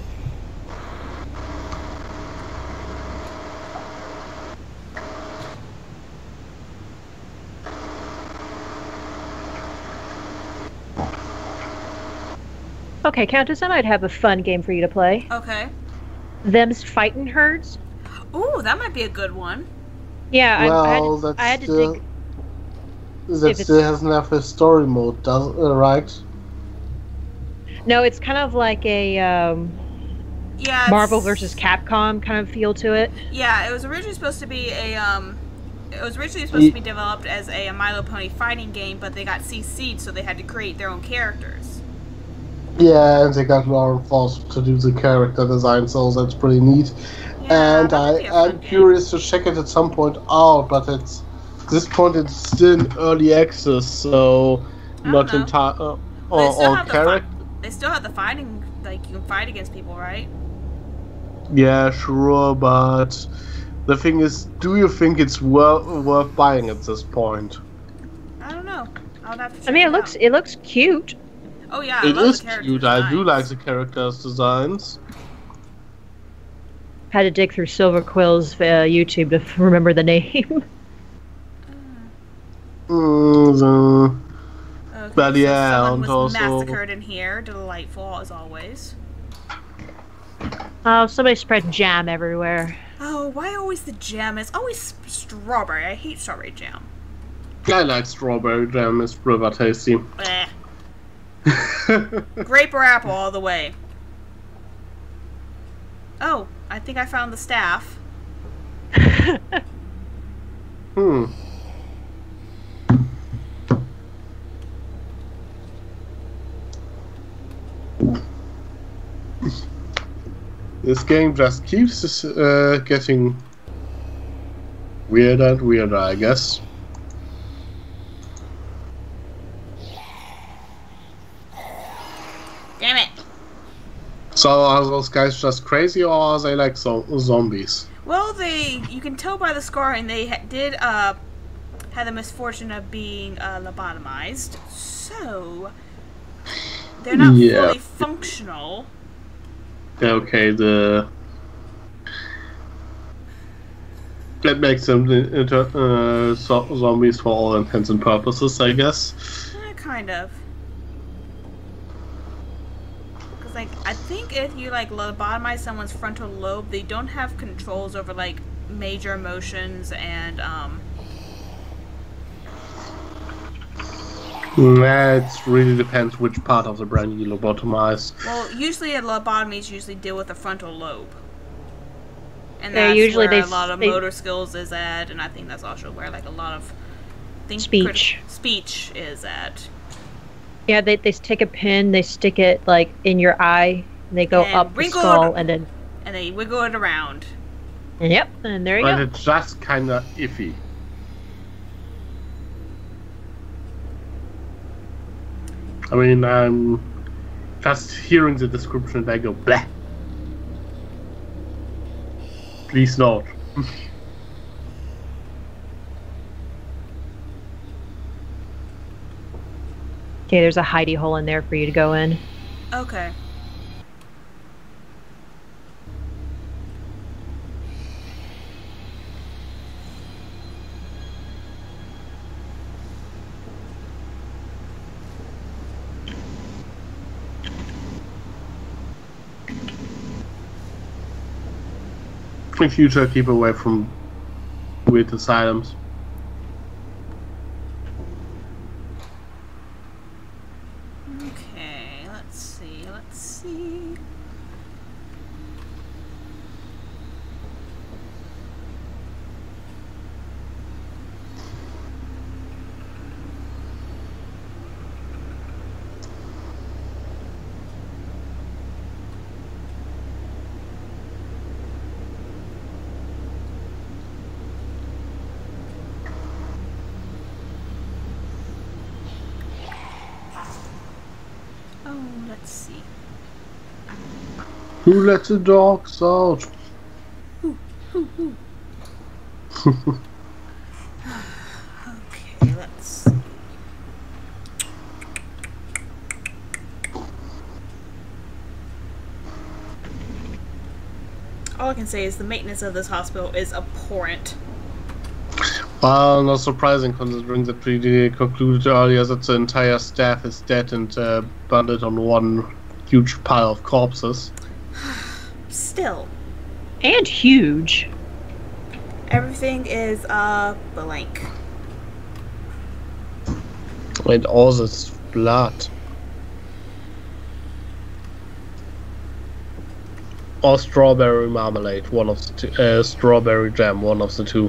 Okay, Countess, I might have a fun game for you to play. Okay. Them's Fightin' Herds. Ooh, that might be a good one. Yeah, Well, I had to still, dig. that if still doesn't have a story mode, does right? No, it's kind of like a Yeah. Marvel it's- versus Capcom kind of feel to it. Yeah, it was originally supposed to be a It was originally supposed to be developed as a My Little Pony fighting game, but they got CC'd, so they had to create their own characters. Yeah, and they got Lauren Foss to do the character design, so that's pretty neat. Yeah, And that I would be a fun am game. curious to check it at some point out, but at this point it's still in early access, so I not don't know. entirely They still on have the character. They still have the fighting, like you can fight against people, right? Yeah, sure, but the thing is, do you think it's worth buying at this point? I don't know. I would have to check I mean, out. it looks cute. Oh yeah, I It love is the character cute. I do designs. like the characters' designs. Had to dig through Silver Quill's YouTube to remember the name. Mm, Okay, But so yeah, someone and was also- massacred in here. Delightful as always. Oh, somebody spread jam everywhere. Oh, why always the jam? It's always strawberry. I hate strawberry jam. I like strawberry jam. It's river tasty. Bleh. Grape or apple all the way. Oh, I think I found the staff. Hmm. This game just keeps getting weirder and weirder, I guess. Damn it. So are those guys just crazy, or are they like zombies? Well, you can tell by the scarring they did had the misfortune of being lobotomized, so they're not Yeah. fully functional. Okay, that makes them into zombies for all intents and purposes, I guess. Kind of. Because, like, I think if you, like, lobotomize someone's frontal lobe, they don't have controls over, like, major emotions and, That really depends which part of the brain you lobotomize. well, usually lobotomies usually deal with the frontal lobe. And Yeah, that's usually where they a lot of they- motor skills is at, and I think that's also where, like, a lot of Speech. speech is at. Yeah, they take a pin, they stick it like in your eye, and they go And up the wrinkle skull, it- and then And they wiggle it around. yep, and there you But go. it's just kinda iffy. I mean, I'm just hearing the description and I go, bleh. Please note. Okay, there's a hidey hole in there for you to go in. Okay. In future, keep away from weird asylums. Okay, let's see. Oh, let's see. Who let the dogs out? Okay, let's see. All I can say is the maintenance of this hospital is abhorrent. Well, not surprising considering that we concluded earlier that the entire staff is dead and bundled on one huge pile of corpses. Still, And huge. everything is blank. And all this blood. Or strawberry marmalade, one of the two. Strawberry jam, one of the two.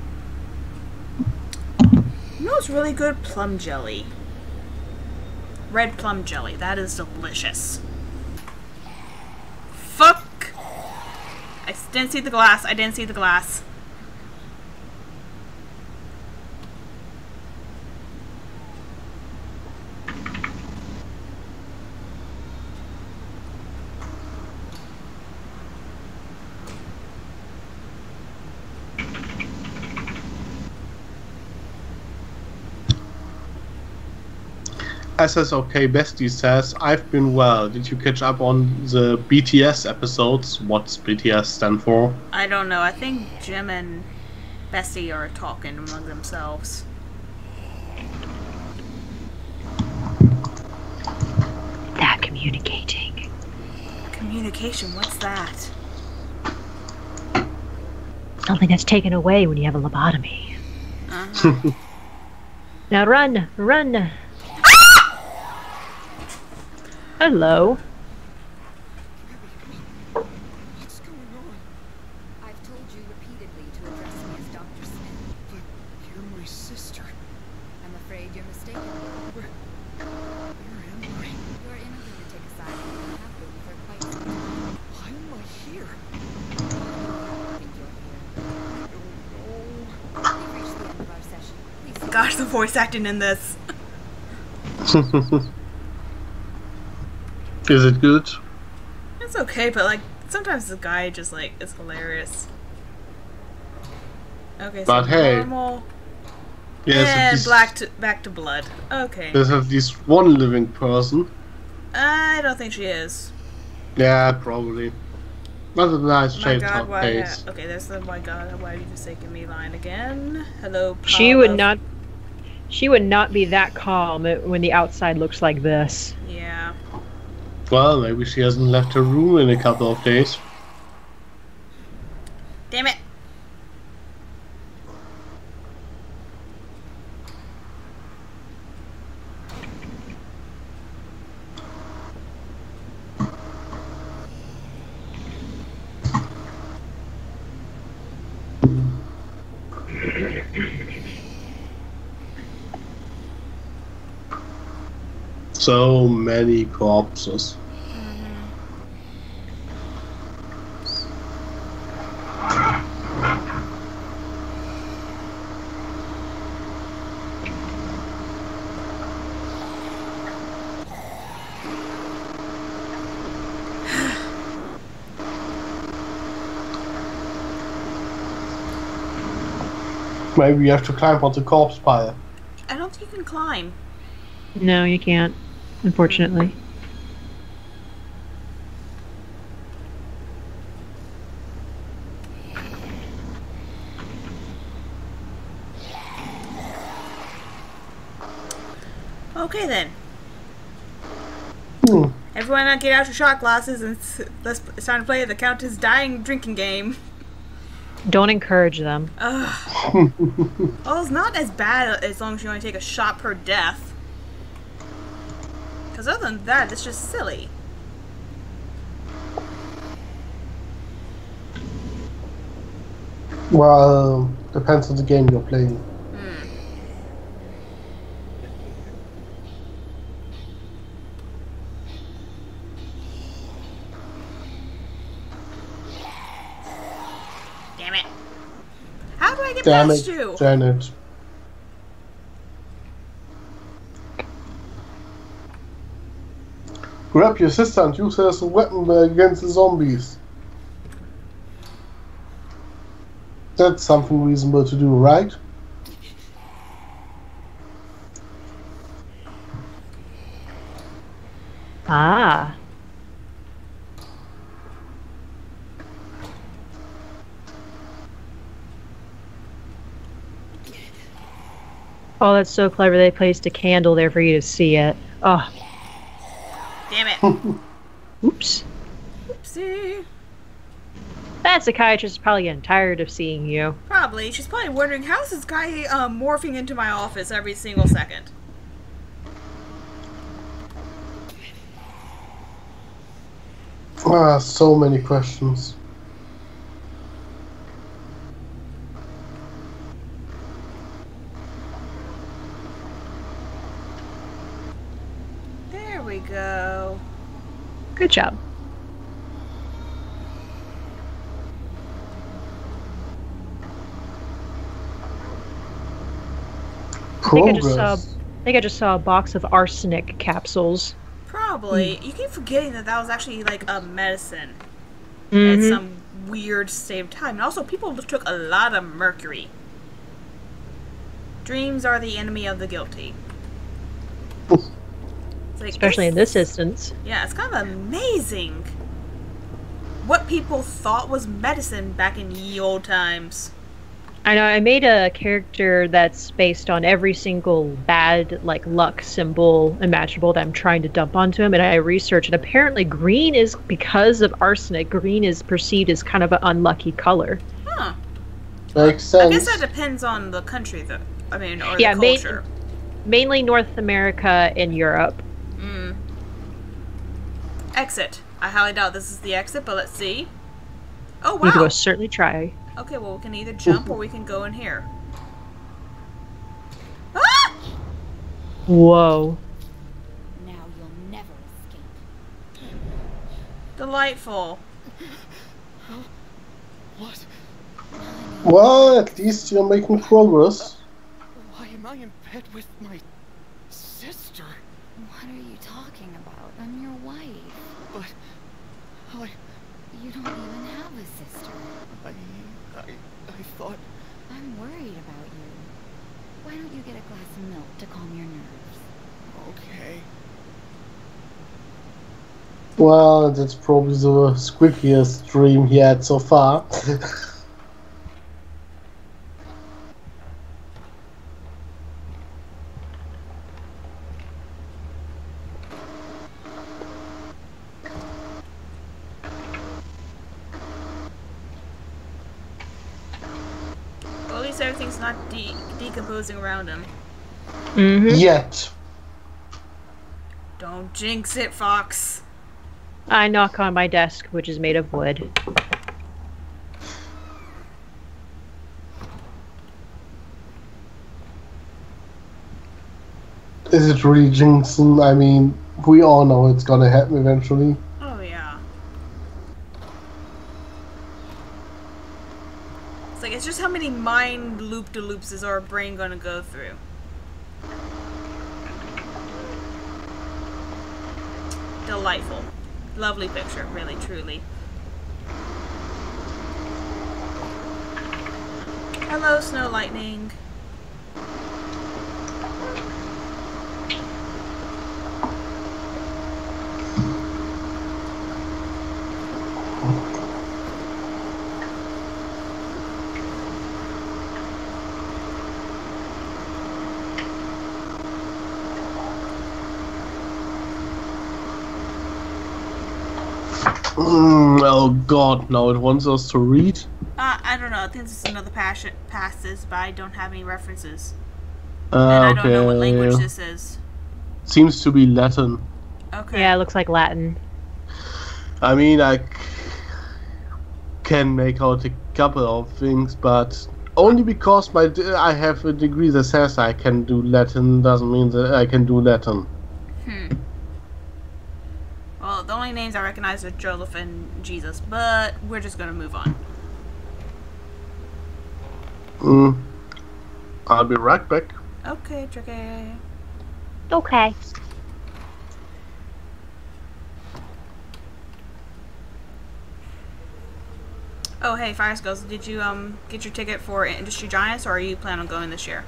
You know what's really good? Plum jelly. red plum jelly. That is delicious. Fuck! I didn't see the glass. I didn't see the glass. SSOK Bestie says, I've been well. Did you catch up on the BTS episodes? What's BTS stand for? I don't know. I think Jim and Bessie are talking among themselves. They're communicating. Communication, what's that? Something that's taken away when you have a lobotomy. Uh-huh. Now run, run. Hello. What's going on? I've told you repeatedly to address me as Dr. Smith. But you're my sister. I'm afraid you're mistaken. Where am I? You're in a lunatic asylum and have been for quite some time. Why am I here? I think you're here. I don't know. We've reached the end of our session. Please. Gosh, the voice acting in this. Is it good? It's okay, but like sometimes the guy just like is hilarious. Okay, so But hey, normal Yes, at and least back to blood. Okay. there's at least one living person. I don't think she is. Yeah, probably. Not a nice My shade God, top why? face. Okay, there's the my God, why are you forsaking me line again? Hello. She Paolo. would not. She would not be that calm when the outside looks like this. Yeah. Well, maybe she hasn't left her room in a couple of days. Damn it. So many corpses. Maybe you have to climb on the corpse pile. I don't think you can climb. No, you can't. Unfortunately. Okay then. Hmm. Everyone get out your shot glasses and it's time to play the Countess dying drinking game. Don't encourage them. Ugh. Well, it's not as bad as long as you only take a shot per death. Because other than that, it's just silly. Well, depends on the game you're playing. Damn it. How do I get Damn past it, you? Janet. Grab your sister and use her as a weapon against the zombies. That's something reasonable to do, right? Ah. Oh, that's so clever. They placed a candle there for you to see it. Oh, Damn it. oops. Oopsie. That psychiatrist is probably getting tired of seeing you. Probably. She's probably wondering, how's this guy morphing into my office every single second? Ah, so many questions. we go. Good job. I think I just saw a box of arsenic capsules. Probably. You keep forgetting that was actually like a medicine at Mhm. some weird same time. And also, people took a lot of mercury. Dreams are the enemy of the guilty. It's like, Especially in this instance. Yeah, it's kind of amazing what people thought was medicine back in ye old times. I know I made a character that's based on every single bad like luck symbol imaginable that I'm trying to dump onto him, and I researched, and apparently green is, because of arsenic, green is perceived as kind of an unlucky color. Huh. Makes sense. I guess that depends on the country, though. I mean, or Yeah, the culture. Mainly North America and Europe. Exit. I highly doubt this is the exit, but let's see. Oh, We could wow. most certainly try. Okay, well, we can either jump or we can go in here. Ah! Whoa. Now you'll never escape. Delightful. What? Well, at least you're making progress. Why am I in bed with my sister? What are you talking about? I'm your wife. But I You don't even have a sister. I thought. I'm worried about you. Why don't you get a glass of milk to calm your nerves? Okay. Well, that's probably the squeakiest dream he had so far. Well, at least everything's not decomposing around him. Mm-hmm. Yet. Don't jinx it, Fox. I knock on my desk, which is made of wood. Is it really jinxing? I mean, we all know it's gonna happen eventually. Oh, yeah. It's like, it's just how many mind loop-de-loops is our brain gonna go through. Delightful. Lovely picture, really, truly. Hello, Snow Lightning. Oh god, now it wants us to read? I don't know. I think this is another passes, but I don't have any references. And I don't know what language this is. Seems to be Latin. Okay. Yeah, it looks like Latin. I mean, I can make out a couple of things, but only because I have a degree that says I can do Latin doesn't mean that I can do Latin. Well, the only names I recognize are Joseph and Jesus, but we're just gonna move on. I'll be right back. Okay, Tricky. Okay. Oh, hey, Fire Skulls, did you get your ticket for Industry Giants, or are you planning on going this year?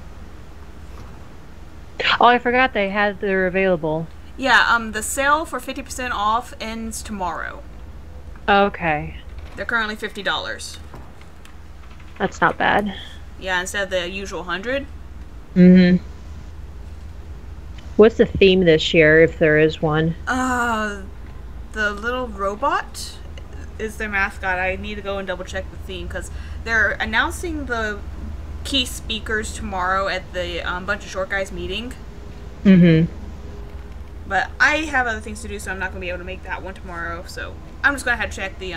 Oh, I forgot they're available. Yeah, the sale for 50% off ends tomorrow. Okay. They're currently $50. That's not bad. Yeah, instead of the usual 100. Mm-hmm. What's the theme this year, if there is one? The little robot is their mascot. I need to go and double check the theme, because they're announcing the key speakers tomorrow at the Bunch of Short Guys meeting. Mm-hmm. But I have other things to do, so I'm not going to be able to make that one tomorrow. So I'm just going to have to check the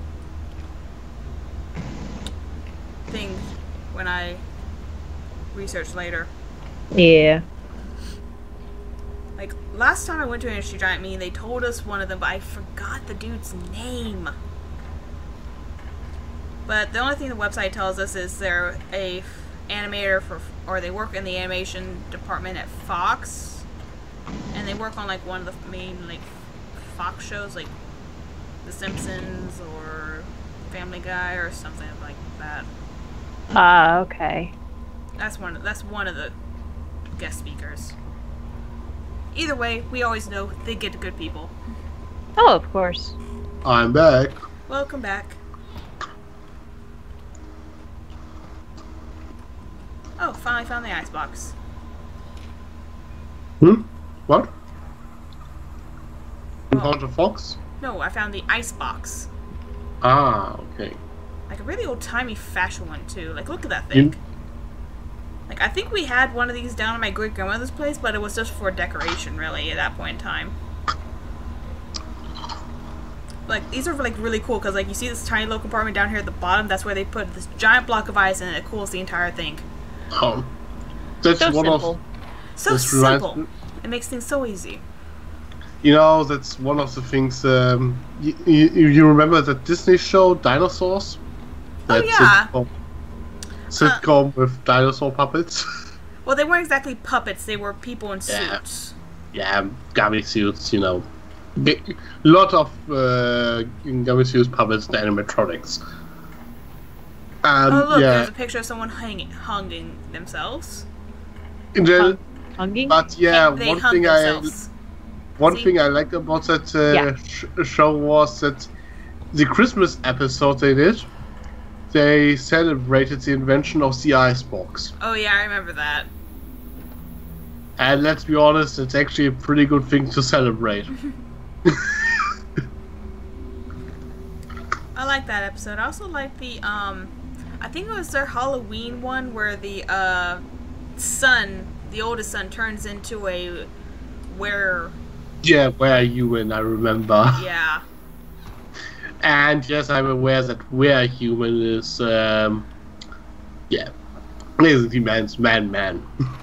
thing when I research later. Yeah. Like, last time I went to an Industry Giant meeting, they told us one of them, but I forgot the dude's name. But the only thing the website tells us is they're a animator for, or they work in the animation department at Fox, and they work on like one of the main like Fox shows, like The Simpsons or Family Guy or something like that. Okay. That's one of the guest speakers. Either way, we always know they get good people. Oh, of course. I'm back. Welcome back. Oh, finally found the icebox. What? You Oh. found a fox? No, I found the icebox. Ah, okay. Like a really old-timey fashion one, too. Like, look at that thing. Like, I think we had one of these down at my great-grandmother's place, but it was just for decoration, really, at that point in time. Like, these are, like, really cool, because, like, you see this tiny little compartment down here at the bottom? That's where they put this giant block of ice, and it cools the entire thing. Oh, that's So one simple. of. So This reminds simple. me- It makes things so easy. You know, that's one of the things. You remember that Disney show Dinosaurs? Oh, That yeah. sitcom with dinosaur puppets. Well, they weren't exactly puppets. They were people in Yeah. suits. Yeah, gummy suits. You know, lot of gummy suits, puppets, and animatronics. Oh, look, yeah, there's a picture of someone hunging themselves. in general, Hunging? but yeah, They one hung thing themselves. One See? thing I liked about that Yeah. show was that the Christmas episode they did, they celebrated the invention of the icebox. Oh, yeah, I remember that. And let's be honest, it's actually a pretty good thing to celebrate. I like that episode. I also like the, I think it was their Halloween one where the, son, the oldest son, turns into a Yeah, where are you when I remember? yeah. And yes, I'm aware that where human is, yeah, basically man's man.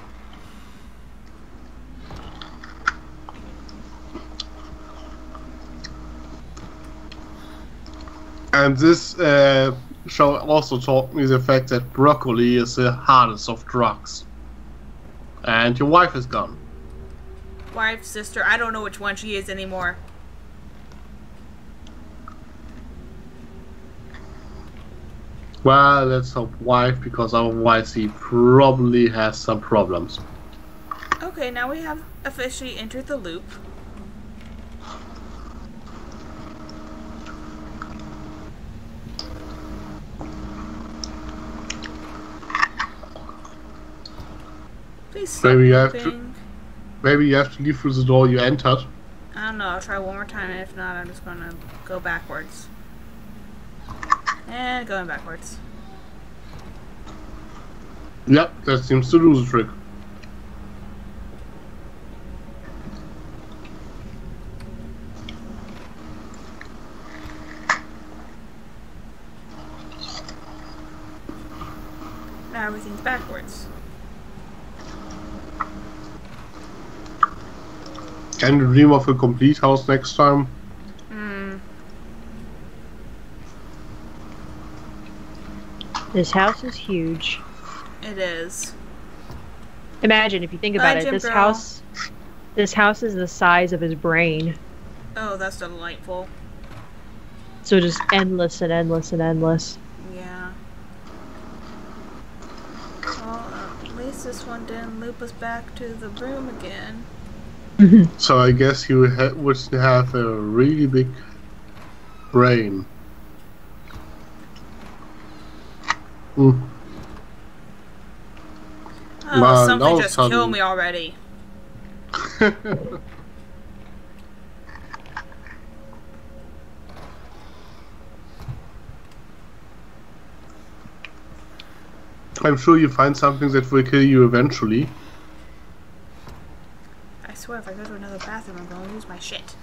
And this show also taught me the fact that broccoli is the hardest of drugs. And your wife is gone. Wife, sister, I don't know which one she is anymore. Well, let's hope wife, because otherwise he probably has some problems. Okay, now we have officially entered the loop. Please stop Maybe you have to- looping. Maybe you have to leave through the door you entered. I don't know, I'll try one more time, and if not, I'm just gonna go backwards. And going backwards. Yep, that seems to do the trick. Now everything's backwards. Can you dream of a complete house next time? This house is huge. It is. Imagine if you think about Bye, it. Jim This Girl. house is the size of his brain. Oh, that's delightful. So just endless and endless and endless. Yeah. Well, at least this one didn't loop us back to the room again. So I guess you would have a really big brain. Hmm. Oh, Well, something now just sudden- killed me already. I'm sure you find something that will kill you eventually. I swear, if I go to another bathroom, I'm gonna lose my shit.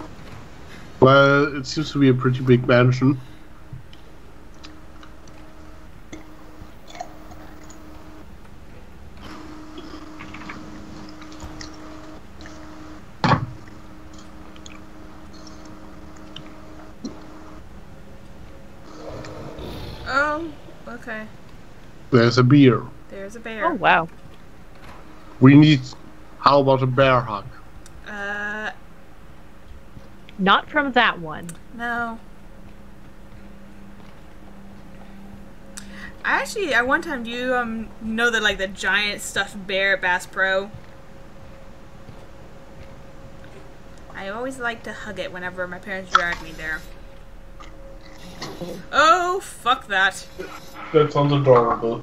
Well, it seems to be a pretty big mansion. Oh, okay. There's a beer. There's a bear. Oh wow. We need. How about a bear hug? Not from that one. No. I one time, do you know that like the giant stuffed bear at Bass Pro? I always like to hug it whenever my parents drag me there. Oh, fuck that. That sounds adorable.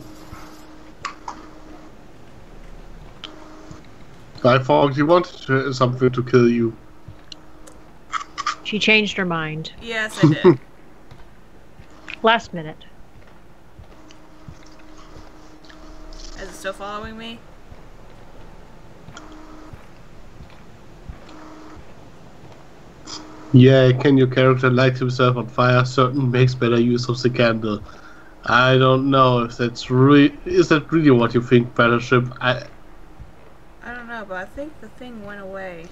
I thought you wanted something to kill you. She changed her mind. Yes, I did. Last minute. Is it still following me? Yeah, can your character light himself on fire? Certain makes better use of the candle. I don't know if that's is that really what you think, Battleship? I don't know, but I think the thing went away.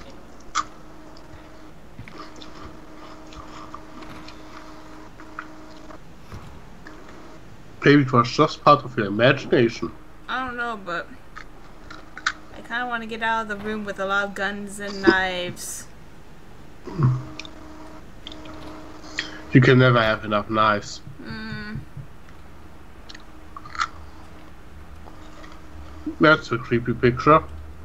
Maybe it was just part of your imagination. I don't know, but I kind of want to get out of the room with a lot of guns and knives. You can never have enough knives. That's a creepy picture.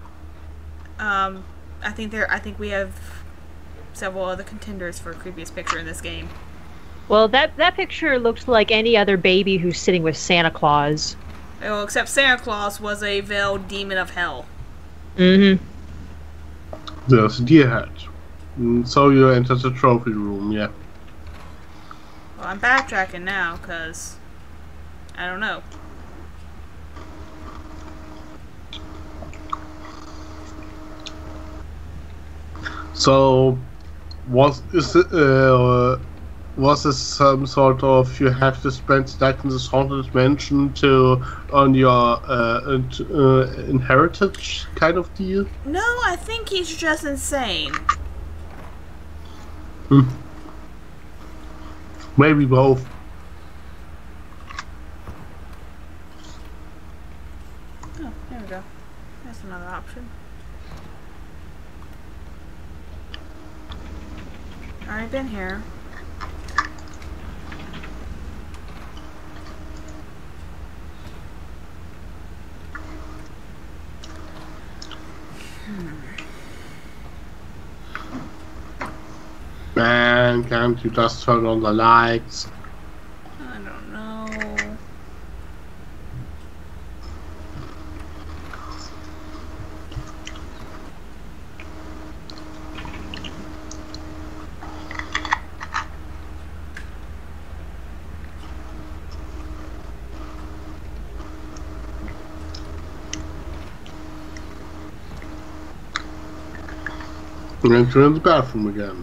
I think we have several other contenders for creepiest picture in this game. Well, that picture looks like any other baby who's sitting with Santa Claus. Oh, except Santa Claus was a veiled demon of hell. Mm-hmm. There's a deer head. So you enter the trophy room, yeah. Well, I'm backtracking now, because I don't know. So, was this some sort of you have to spend the night in this haunted mansion to earn your inheritance kind of deal? No, I think he's just insane. Maybe both. Oh, there we go. That's another option. Already been here. Man, can't you just turn on the lights? I don't know. And enter in the bathroom again.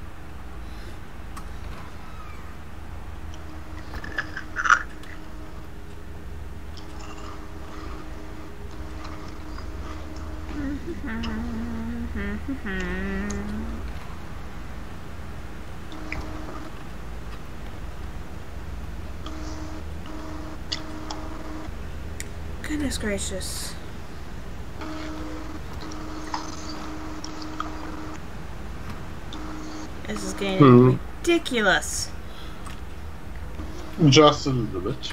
Goodness gracious. This is getting ridiculous. Just a little bit.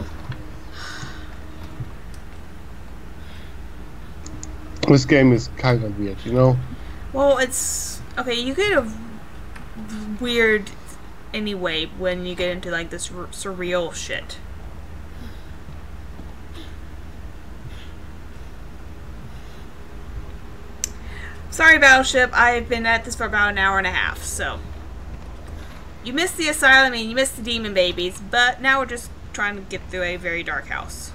This game is kind of weird, you know? Well, it's... Okay, you get a weird anyway when you get into, like, this surreal shit. Sorry, Battleship, I've been at this for about an hour and a half, so... You missed the asylum and you missed the demon babies, but now we're just trying to get through a very dark house.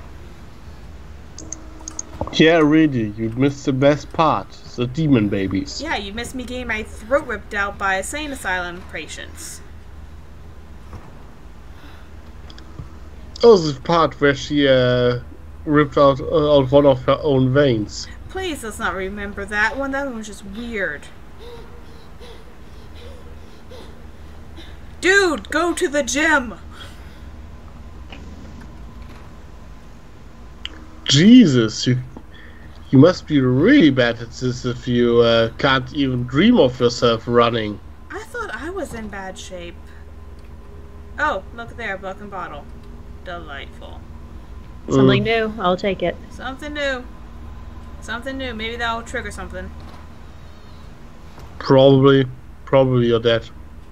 Yeah, really, you missed the best part, the demon babies. Yeah, you missed me getting my throat ripped out by insane asylum patients. Oh, the part where she ripped out one of her own veins. Please, let's not remember that one. That one was just weird. Dude, go to the gym! Jesus, you must be really bad at this if you can't even dream of yourself running. I thought I was in bad shape. Oh, look there, broken bottle. Delightful. Something new. I'll take it. Something new. Something new. Maybe that'll trigger something. Probably you're dead.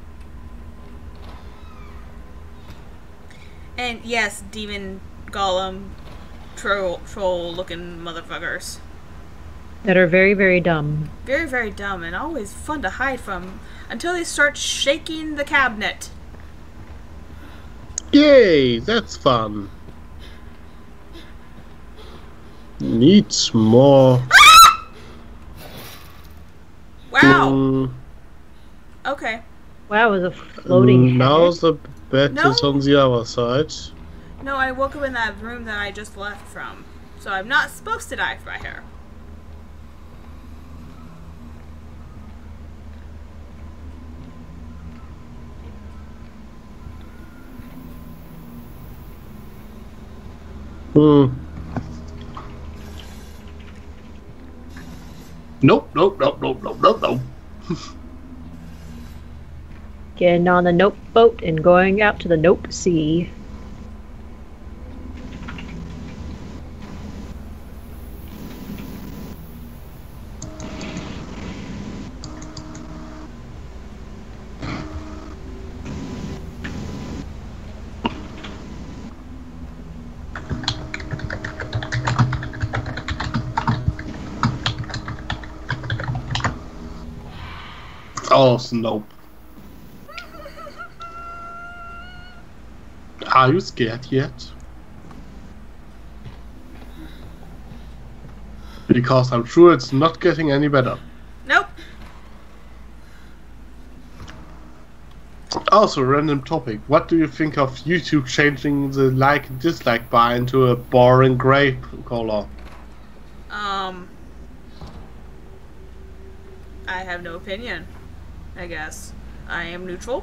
And yes, demon, golem, troll looking motherfuckers. That are very, very dumb. Very, very dumb and always fun to hide from until they start shaking the cabinet. Yay, that's fun. Needs more. Wow. Mm, Okay. Wow, it was a floating head. now the bed No. is on the other side. No, I woke up in that room that I just left from. So I'm not supposed to die by her. Hmm. Nope. Getting on the Nope boat and going out to the Nope Sea. Oh, nope. Are you scared yet? Because I'm sure it's not getting any better. Nope. Also, random topic. What do you think of YouTube changing the like and dislike bar into a boring gray color? I have no opinion. I guess. I am neutral.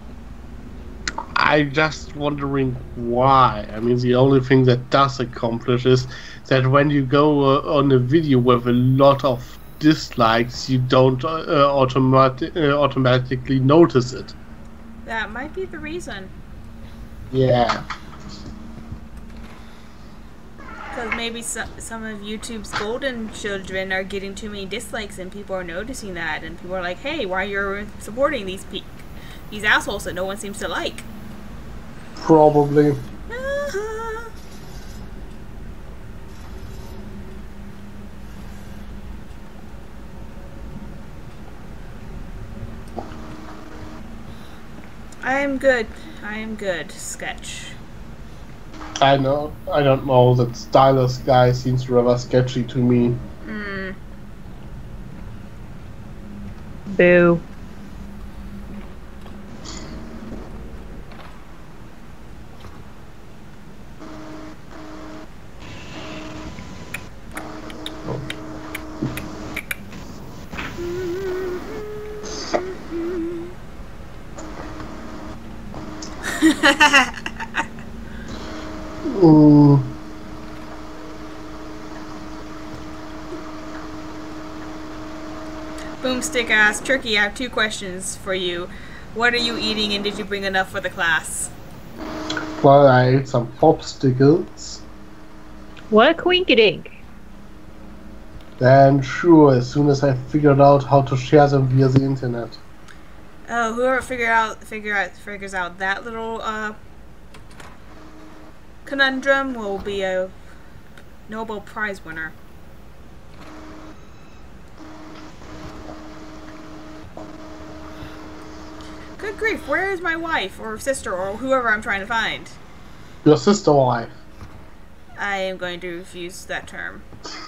I'm just wondering why. I mean, the only thing that does accomplish is that when you go on a video with a lot of dislikes, you don't automatically notice it. That might be the reason. Yeah. Because maybe some of YouTube's golden children are getting too many dislikes and people are noticing that. And people are like, hey, why are you supporting these assholes that no one seems to like? Probably. Uh-huh. I am good, Sketch. I know. I don't know. That stylus guy seems rather sketchy to me. Boo. Boomstick asks, Turkey, I have 2 questions for you. What are you eating and did you bring enough for the class? Well, I ate some popsicles. What a quink-a-dink. Then sure, as soon as I figured out how to share them via the internet. Oh, whoever figures out that little conundrum will be a Nobel Prize winner. Good grief, where is my wife or sister or whoever I'm trying to find? Your sister wife. I am going to refuse that term.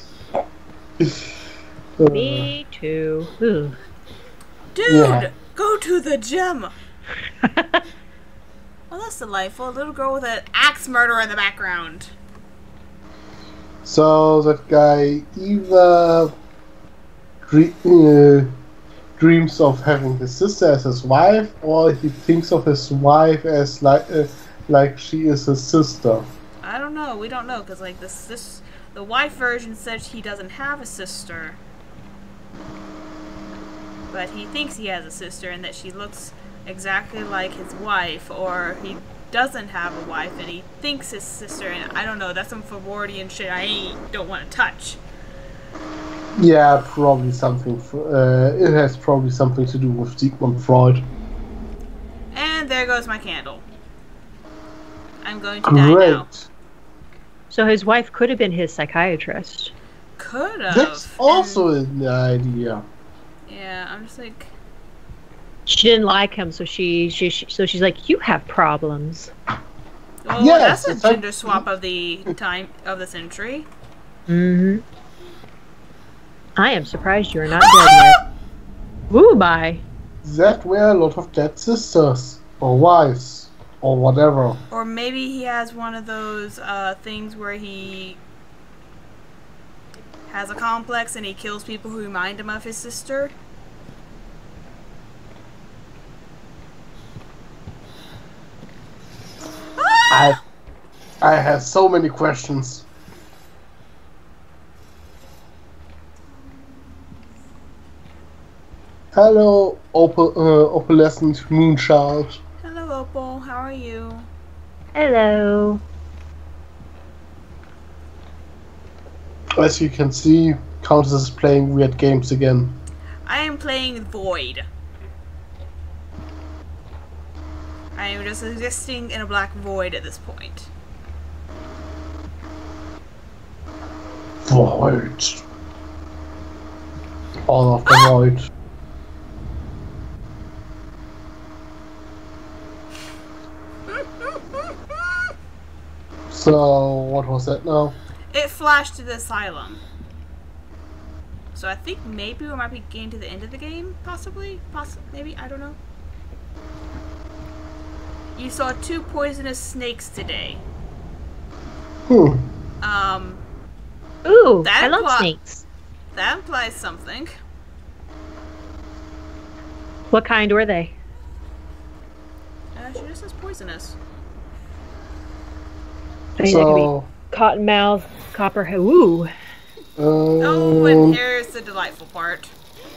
Me too. Ooh. Dude, Yeah. go to the gym. Well, that's delightful. A little girl with an axe murderer in the background. So that guy either dreams of having his sister as his wife, or he thinks of his wife as like she is his sister. I don't know. We don't know because like the The wife version says he doesn't have a sister. But he thinks he has a sister and that she looks exactly like his wife, or he doesn't have a wife and he thinks his sister, and I don't know, that's some Forwardian shit I don't want to touch. Yeah, probably something. It has probably something to do with Sigmund Freud. And there goes my candle. I'm going to die now. Great. So his wife could have been his psychiatrist. Could have. That's also an idea. Yeah, I'm just like, She didn't like him, so she's like, you have problems. oh, Yes, that's it's a like- gender swap of the time of the century. Mm-hmm. I am surprised you are not dead yet. Woo, bye. That were a lot of dead sisters, or wives, or whatever. Or maybe he has one of those things where he has a complex and he kills people who remind him of his sister. I have so many questions. Hello, opalescent moonchild. Hello, Opal. How are you? Hello. As you can see, Countess is playing weird games again. I am playing Void. I am just existing in a black void at this point. Void. All of the void. So, what was that now? It flashed to the asylum. So I think maybe we might be getting to the end of the game, possibly? Maybe? I don't know. You saw 2 poisonous snakes today. Hmm. Ooh, That I love impli- snakes. That implies something. What kind were they? She just says poisonous. I mean, that could be So, cottonmouth, copperhead. Ooh. Oh, and here's the delightful part.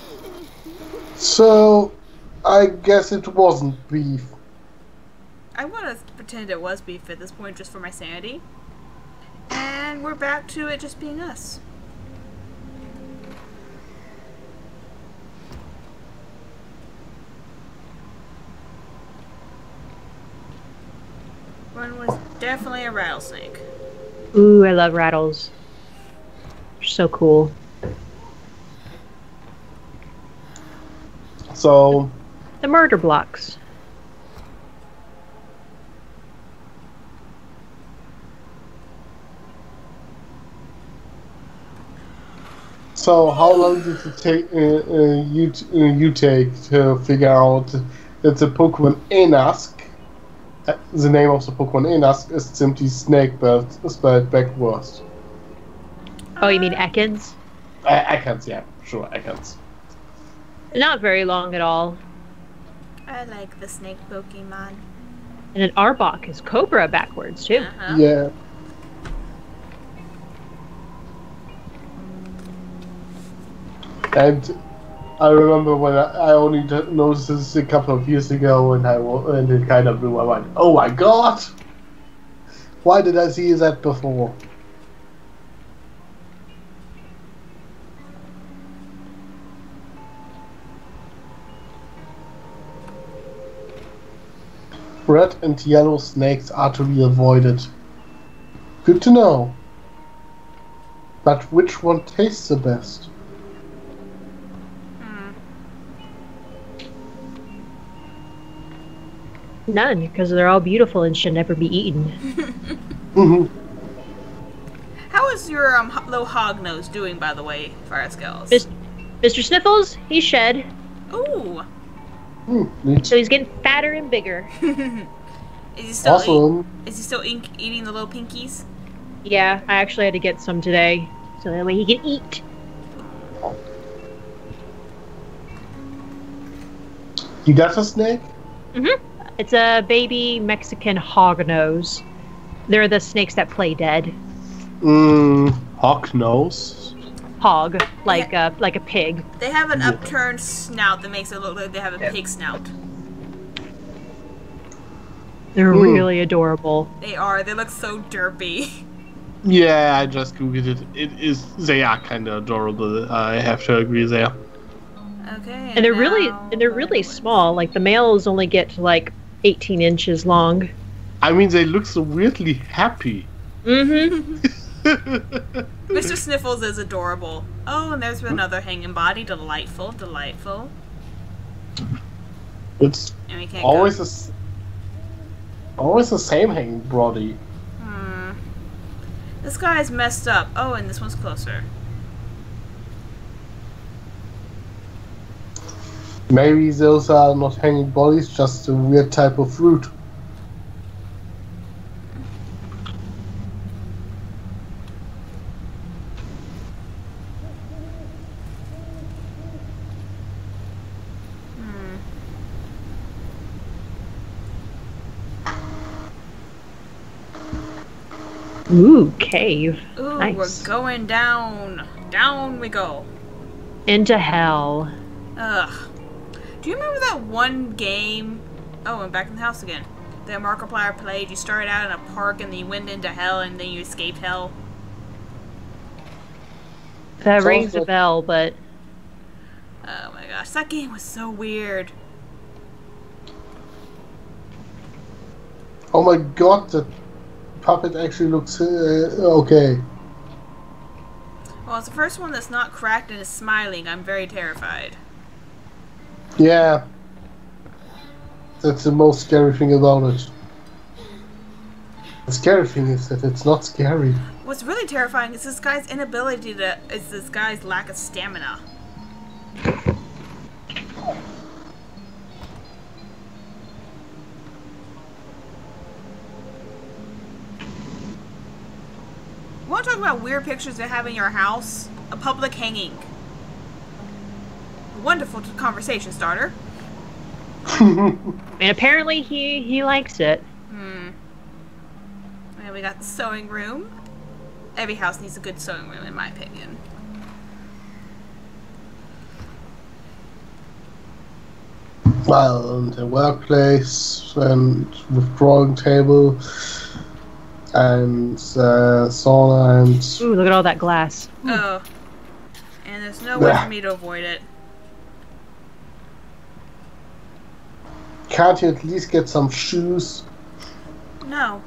so, I guess it wasn't beef. I want to pretend it was beef at this point just for my sanity. And we're back to it just being us. One was definitely a rattlesnake. Ooh, I love rattles. They're so cool. So, The murder blocks. how long did it take you take to figure out that the Pokemon Enask, the name of the Pokemon Enask, is simply snake but spelled backwards? Oh, you mean Ekans? Ekans, yeah, sure, Ekans. Not very long at all. I like the snake Pokemon. And an Arbok is Cobra backwards, too. Uh-huh. Yeah. And I remember when I only noticed this a couple of years ago, and it kind of blew my mind. Oh my god! Why did I see that before? Red and yellow snakes are to be avoided. Good to know. But which one tastes the best? None, because they're all beautiful and should never be eaten. How is your little hog nose doing, by the way, Fire Skulls? Mr. Sniffles, he's shed, Ooh. so he's getting fatter and bigger. Is he still Awesome. is he still eating the little pinkies? Yeah, I actually had to get some today, so that way he can eat. You got a snake? It's a baby Mexican hognose. They're the snakes that play dead. Hawk nose. Hog, like a pig. They have an upturned snout that makes it look like they have a pig snout. They're really adorable. They are. They look so derpy. Yeah, I just googled it. They are kind of adorable. I have to agree there. Okay. And they're really small. Like the males only get to like 18 inches long. I mean, they look so weirdly happy. Mm-hmm. Mr. Sniffles is adorable. Oh, and there's another hanging body. Delightful, delightful. It's And we can't always go. always the same hanging body. This guy's messed up. Oh, and this one's closer. Maybe those are not hanging bodies, just a weird type of fruit. Ooh, cave. Ooh, Nice. we're going down. Down we go. Into hell. Ugh. Do you remember that one game? Oh, I'm back in the house again. That Markiplier played. You started out in a park and then you went into hell and then you escaped hell. That Sounds rings a like- bell, but Oh my gosh, that game was so weird. Oh my god, the puppet actually looks okay. Well, it's the first one that's not cracked and is smiling. I'm very terrified. Yeah. That's the most scary thing about it. The scary thing is that it's not scary. What's really terrifying is this guy's inability to. Is this guy's lack of stamina. Want to talk about weird pictures they have in your house? A public hanging. A wonderful conversation starter. and apparently he likes it. And we got the sewing room. Every house needs a good sewing room, in my opinion. Well, and a workplace, and withdrawing table, and sauna, and Ooh, look at all that glass. Oh. And there's no way for me to avoid it. can't you at least get some shoes? No.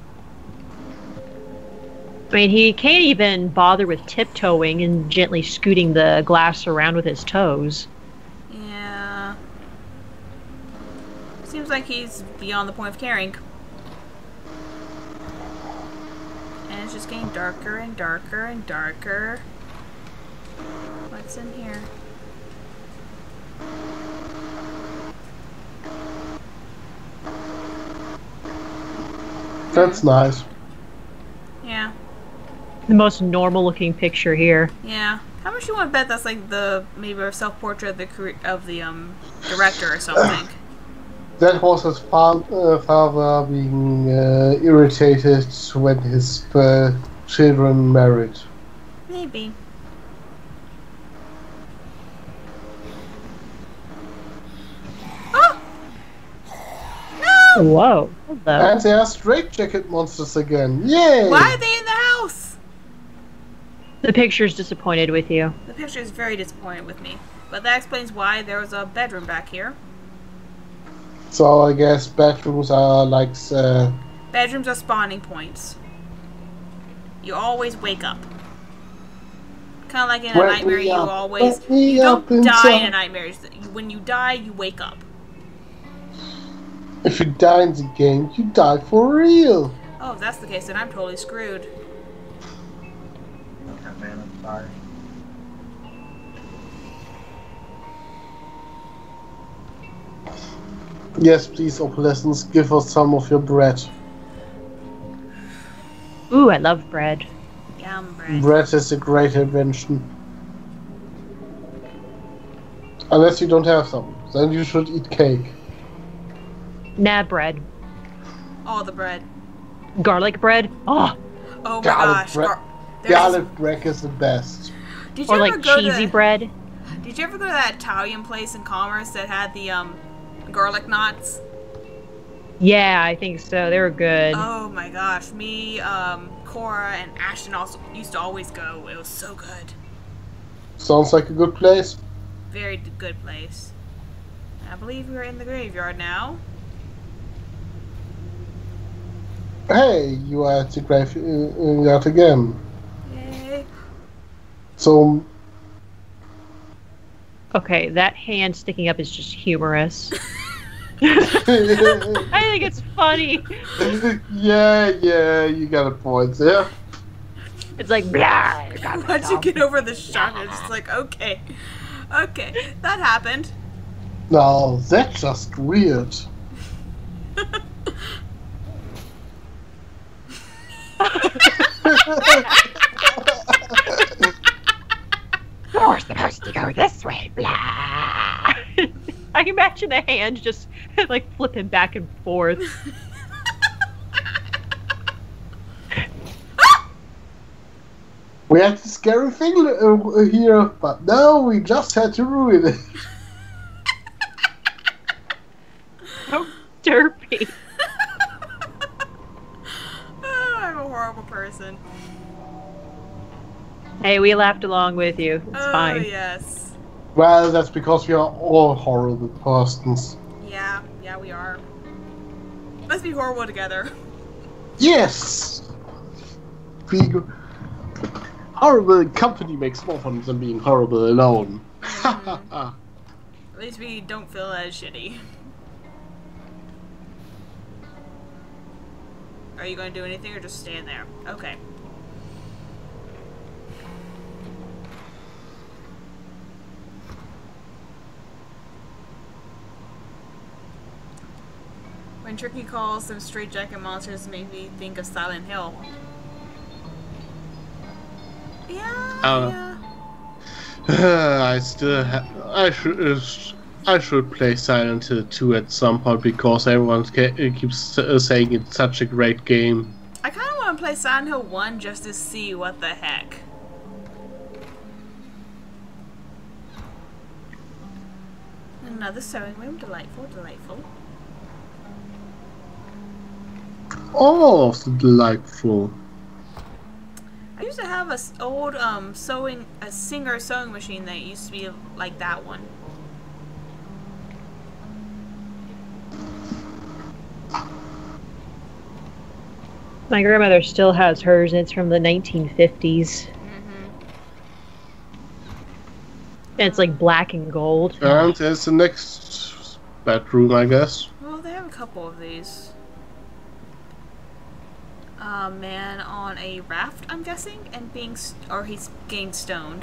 I mean, he can't even bother with tiptoeing and gently scooting the glass around with his toes. Yeah. Seems like he's beyond the point of caring. And it's just getting darker and darker and darker. What's in here? That's nice. Yeah. The most normal looking picture here. Yeah. How much you want to bet that's like the maybe a self-portrait of the director or something? That was his father being irritated when his children married. Maybe. Oh! No! Whoa. Hello. And they are straitjacket monsters again. Yay! Why are they in the house? The picture's disappointed with you. The picture is very disappointed with me. But that explains why there was a bedroom back here. So I guess bedrooms are like Bedrooms are spawning points. You always wake up. Kind of like in a Wake nightmare, me you up. always... Wake me You up don't die in inside. a nightmare. When you die, you wake up. if you die in the game, you die for real. Oh, if that's the case, then I'm totally screwed. Okay, man, I'm sorry. Yes, please, Opalescence, give us some of your bread. Ooh, I love bread. Yum, bread. Bread is a great invention. Unless you don't have some, then you should eat cake. Nah, bread. All the bread. Garlic bread. Oh, Oh my Garlic gosh. bread. Garlic bread is the best. Did you Or ever like go cheesy to, bread. Did you ever go to that Italian place in Commerce that had the garlic knots? Yeah, I think so. They were good. Oh my gosh, me, Cora, and Ashton also used to always go. It was so good. Sounds like a good place. Very good place. I believe we're in the graveyard now. Hey, you are at the graveyard again. Yay. So, Okay, that hand sticking up is just humorous. I think it's funny. yeah, you got a point there. It's like blah. Once you get over the shock, it's just like, okay, that happened. No, that's just weird. We're supposed to go this way, blah. I imagine the hand just like flipping back and forth. We had the scary thing here, but no, we just had to ruin it. So derpy. Oh, I'm a horrible person. Hey, we laughed along with you. It's Oh, fine. yes. Well, that's because we are all horrible persons. Yeah, we are. Let's be horrible together. Yes! Being horrible in company makes more fun than being horrible alone. At least we don't feel as shitty. Are you going to do anything or just stand there? Okay. When Tricky calls them straitjacket monsters, make me think of Silent Hill. Yeah. I should play Silent Hill 2 at some point because everyone keeps saying it's such a great game. I kind of want to play Silent Hill 1 just to see what the heck. Another sewing room. Delightful, delightful. Oh, delightful. I used to have a old Singer sewing machine that used to be like that one. My grandmother still has hers, and it's from the 1950s. And it's like black and gold. And there's the next bedroom, I guess. Well, they have a couple of these. Man on a raft, I'm guessing, and or he's getting stoned.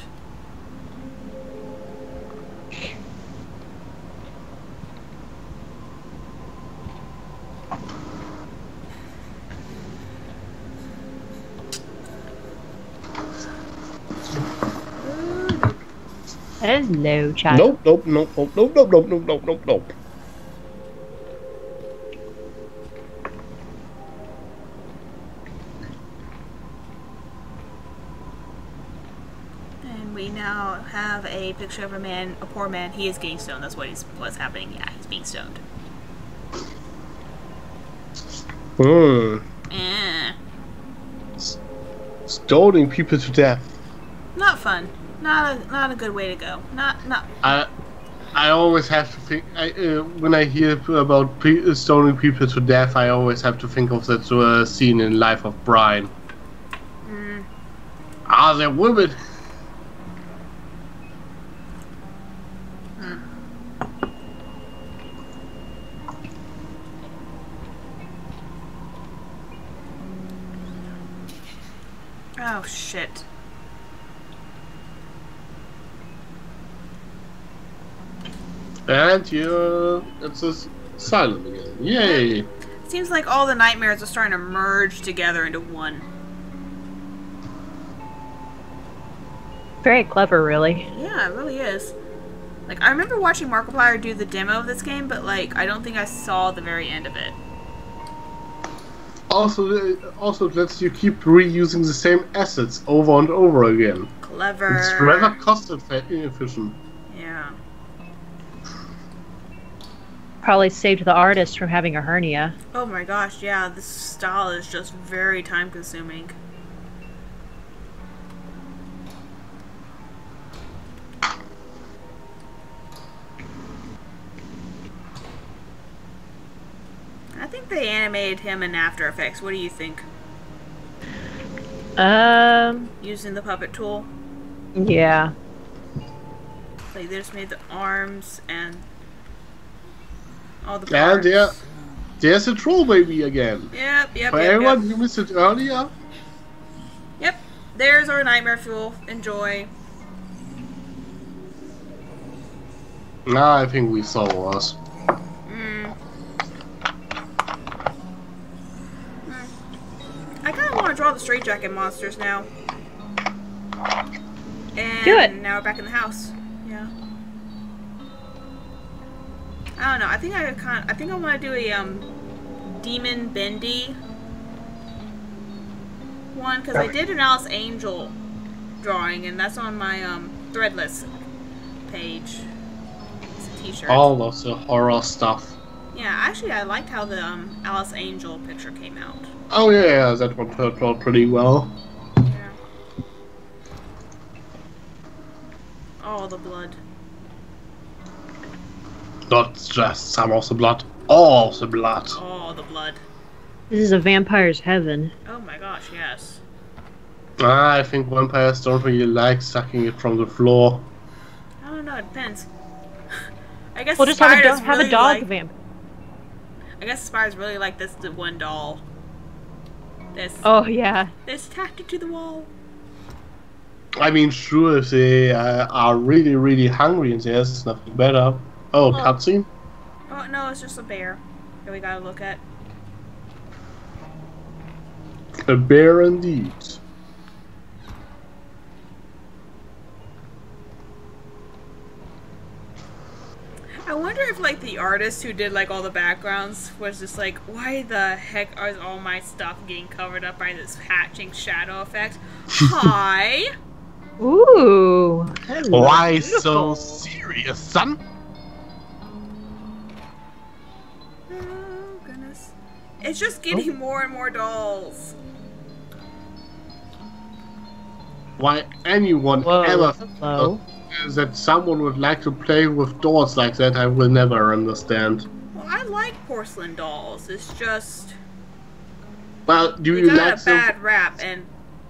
Hello, child. Nope. And we now have a picture of a poor man. He is getting stoned. That's what's happening. Yeah, he's being stoned. Stoning people to death. Not fun. Not a good way to go. Not. I always have to think. When I hear about stoning people to death, I always have to think of that scene in Life of Brian. Are there women? Oh shit. And it's silent again. Yay! Seems like all the nightmares are starting to merge together into one. Very clever, really. Yeah, it really is. Like, I remember watching Markiplier do the demo of this game, but, like, I don't think I saw the very end of it. Also lets you keep reusing the same assets over and over again. Clever. It's rather cost inefficient. Yeah. Probably saved the artist from having a hernia. Oh my gosh, yeah, this style is just very time consuming. I think they animated him in After Effects. What do you think? Using the puppet tool? Yeah. Like they just made the arms and all the And parts. there's a troll baby again. Yep. For everyone who missed it earlier, Yep. There's our nightmare fuel. Enjoy. I think we saw us. I kind of want to draw the straitjacket monsters now. And Do it. now we're back in the house. Yeah. I don't know. I think I want to do a Demon Bendy one because I did an Alice Angel drawing and that's on my Threadless page. It's a t-shirt. All of the horror stuff. Yeah, actually I liked how the Alice Angel picture came out. Oh yeah, that one turned out pretty well. Yeah. Oh, the blood. Not just some of the blood, all of the blood. Oh, the blood. This is a vampire's heaven. Oh my gosh, yes. I think vampires don't really like sucking it from the floor. I don't know, it depends. I guess Well, just have spiders a really dog like, vamp. I guess spiders really like this the one doll. This Oh yeah. this tacked it to the wall. I mean, sure, if they are really, really hungry and there's nothing better. Oh, cutscene? Oh no, it's just a bear that we gotta look at. A bear indeed. I wonder if like the artist who did like all the backgrounds was just like, why the heck is all my stuff getting covered up by this hatching shadow effect? Hi. Ooh. Hello. Why so serious, son? Oh goodness. It's just getting more and more dolls. Why anyone Whoa. ever Hello. that someone would like to play with dolls like that, I will never understand. Well, I like porcelain dolls. It's just Well, do we you got like a them? bad rap and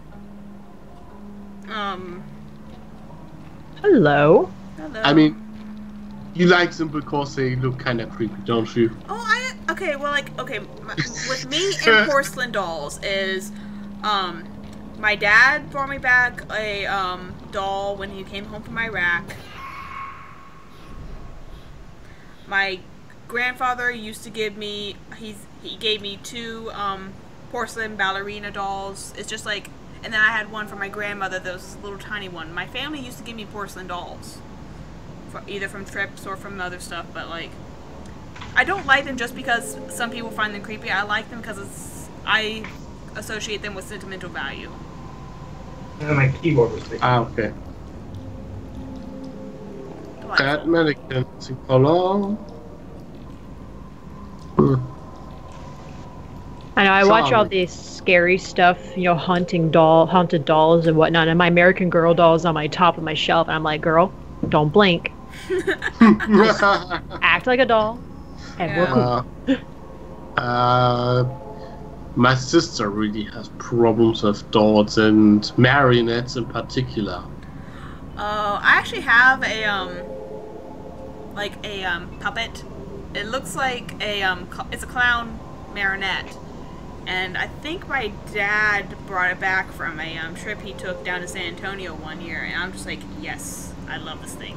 Hello. hello. I mean, you like them because they look kind of creepy, don't you? Okay, well, like, okay, with me and porcelain dolls is, my dad brought me back a, doll when he came home from Iraq. My grandfather used to give me, he gave me 2, porcelain ballerina dolls. It's just like, and then I had one for my grandmother, those little tiny one. My family used to give me porcelain dolls. Either from trips or from other stuff, but like I don't like them just because some people find them creepy. I like them because I associate them with sentimental value. And my keyboard was big. Ah, okay. Delightful. That mannequin in color. I know. I watch all Charming. these scary stuff, haunted dolls and whatnot. And my American Girl doll is on my top of my shelf, and I'm like, girl, don't blink. Act like a doll, and we're cool. My sister really has problems with dolls and marionettes in particular. I actually have a puppet. It looks like it's a clown marionette, and I think my dad brought it back from a trip he took down to San Antonio one year, and I'm just like, yes, I love this thing.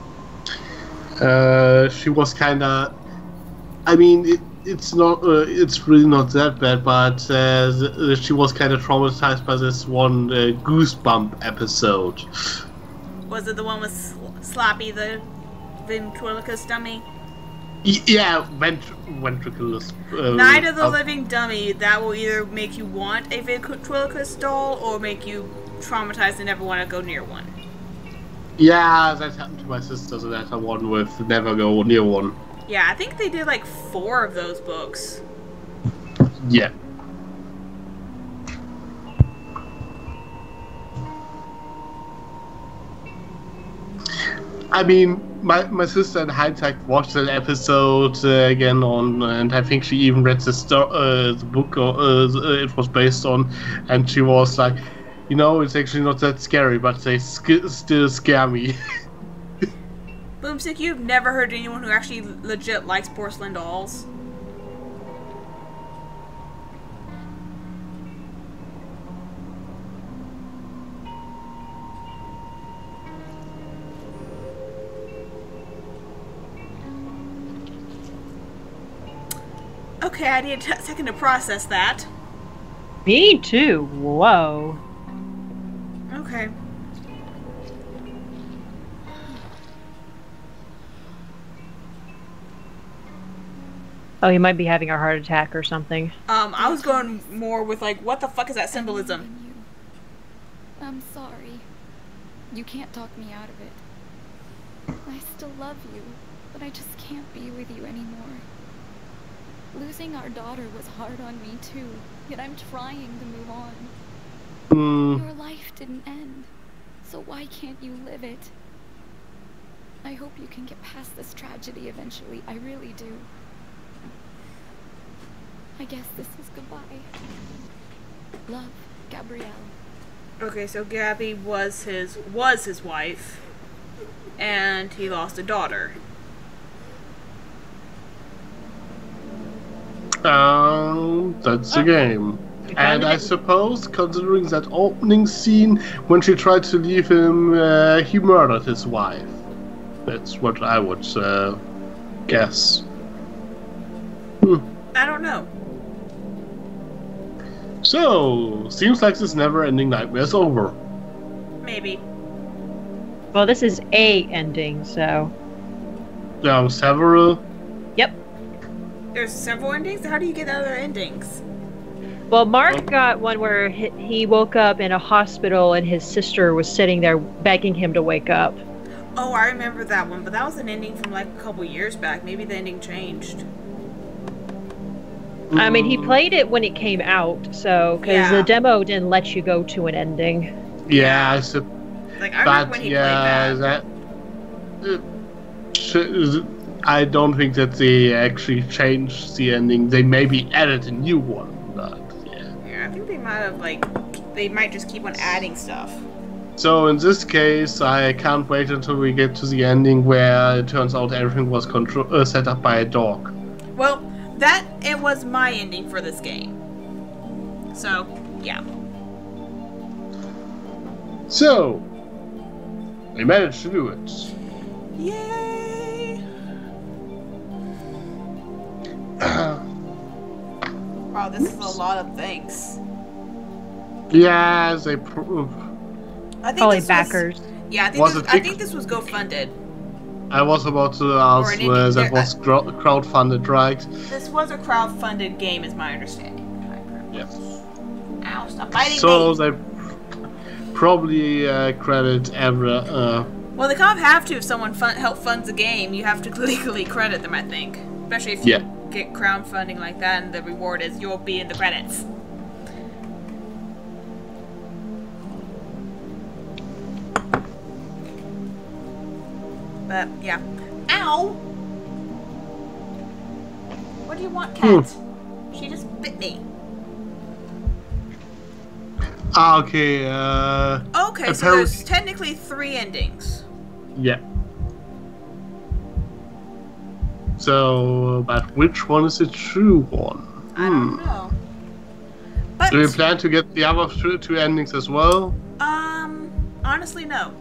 She was kind of. I mean, it's not. It's really not that bad, but she was kind of traumatized by this one Goosebump episode. Was it the one with Slappy, the ventriloquist dummy? Yeah, ventriculus. Night of the Living Dummy, that will either make you want a ventriloquist doll or make you traumatized and never want to go near one. Yeah, that happened to my sister, so that's the one with never go near one. Yeah, I think they did like 4 of those books. Yeah. I mean, my sister in hindsight watched that episode again on, and I think she even read the book it was based on, and she was like, you know, it's actually not that scary, but they still scare me. Boomstick, you've never heard anyone who actually legit likes porcelain dolls? Okay, I need a second to process that. Me too. Whoa. Okay. Oh, he might be having a heart attack or something. I was going more with like, what the fuck is that symbolism? I'm sorry. You can't talk me out of it. I still love you, but I just can't be with you anymore. Losing our daughter was hard on me too, yet I'm trying to move on. Your life didn't end, so why can't you live it? I hope you can get past this tragedy eventually, I really do. I guess this is goodbye. Love, Gabrielle. Okay, so Gabby was his wife, and he lost a daughter. That's the game. And I suppose, considering that opening scene, when she tried to leave him, he murdered his wife. That's what I would guess. I don't know. So, seems like this never-ending nightmare is over. Maybe. Well, this is a ending, so. There are several. Yep. There's several endings? How do you get other endings? Well, Mark got one where he woke up in a hospital and his sister was sitting there begging him to wake up. Oh, I remember that one, but that was an ending from like a couple years back. Maybe the ending changed. I mean, he played it when it came out, so, because the demo didn't let you go to an ending. Yeah, like, I remember when he played that. I don't think that they actually changed the ending. They maybe added a new one, but yeah. Yeah, I think they might have, like, they might just keep on adding stuff. So in this case, I can't wait until we get to the ending where it turns out everything was set up by a dog. Well, it was my ending for this game. So, yeah. So, we managed to do it. Yay! Wow, this is a lot of things. Yeah, they I think Probably this backers. I think this was GoFunded. I was about to ask whether that was crowdfunded, right? This was a crowdfunded game, is my understanding. Yes. Ow, stop biting So me! they probably credit every. Well, they kind of have to if someone funds a game. You have to legally credit them, I think. Especially if you get crowdfunding like that and the reward is you'll be in the credits. But, yeah. Ow! What do you want, cat? She just bit me. Okay, Okay, so there's technically 3 endings. Yeah. So, but which one is the true one? I don't know. But, Do you plan to get the other two endings as well? honestly, no.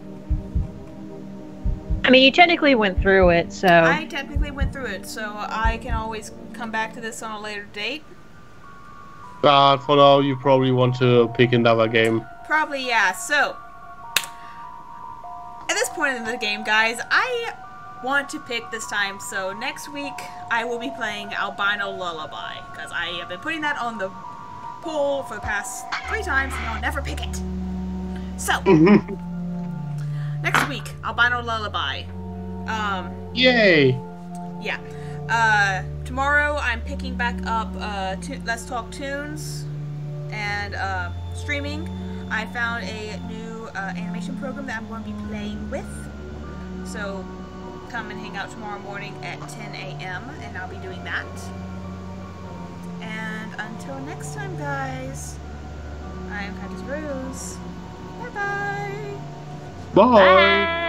I mean, you technically went through it, so. I technically went through it, so I can always come back to this on a later date. But for now, you probably want to pick another game. Probably, yeah. So, at this point in the game, guys, I want to pick this time. So next week I will be playing Albino Lullaby because I have been putting that on the poll for the past 3 times and I'll never pick it. So next week, Albino Lullaby. Yay! Yeah. Tomorrow I'm picking back up Let's Talk Tunes and streaming. I found a new animation program that I'm going to be playing with. So come and hang out tomorrow morning at 10 a.m. and I'll be doing that. And until next time, guys, I am Countess Rose. Bye-bye. Bye. Bye.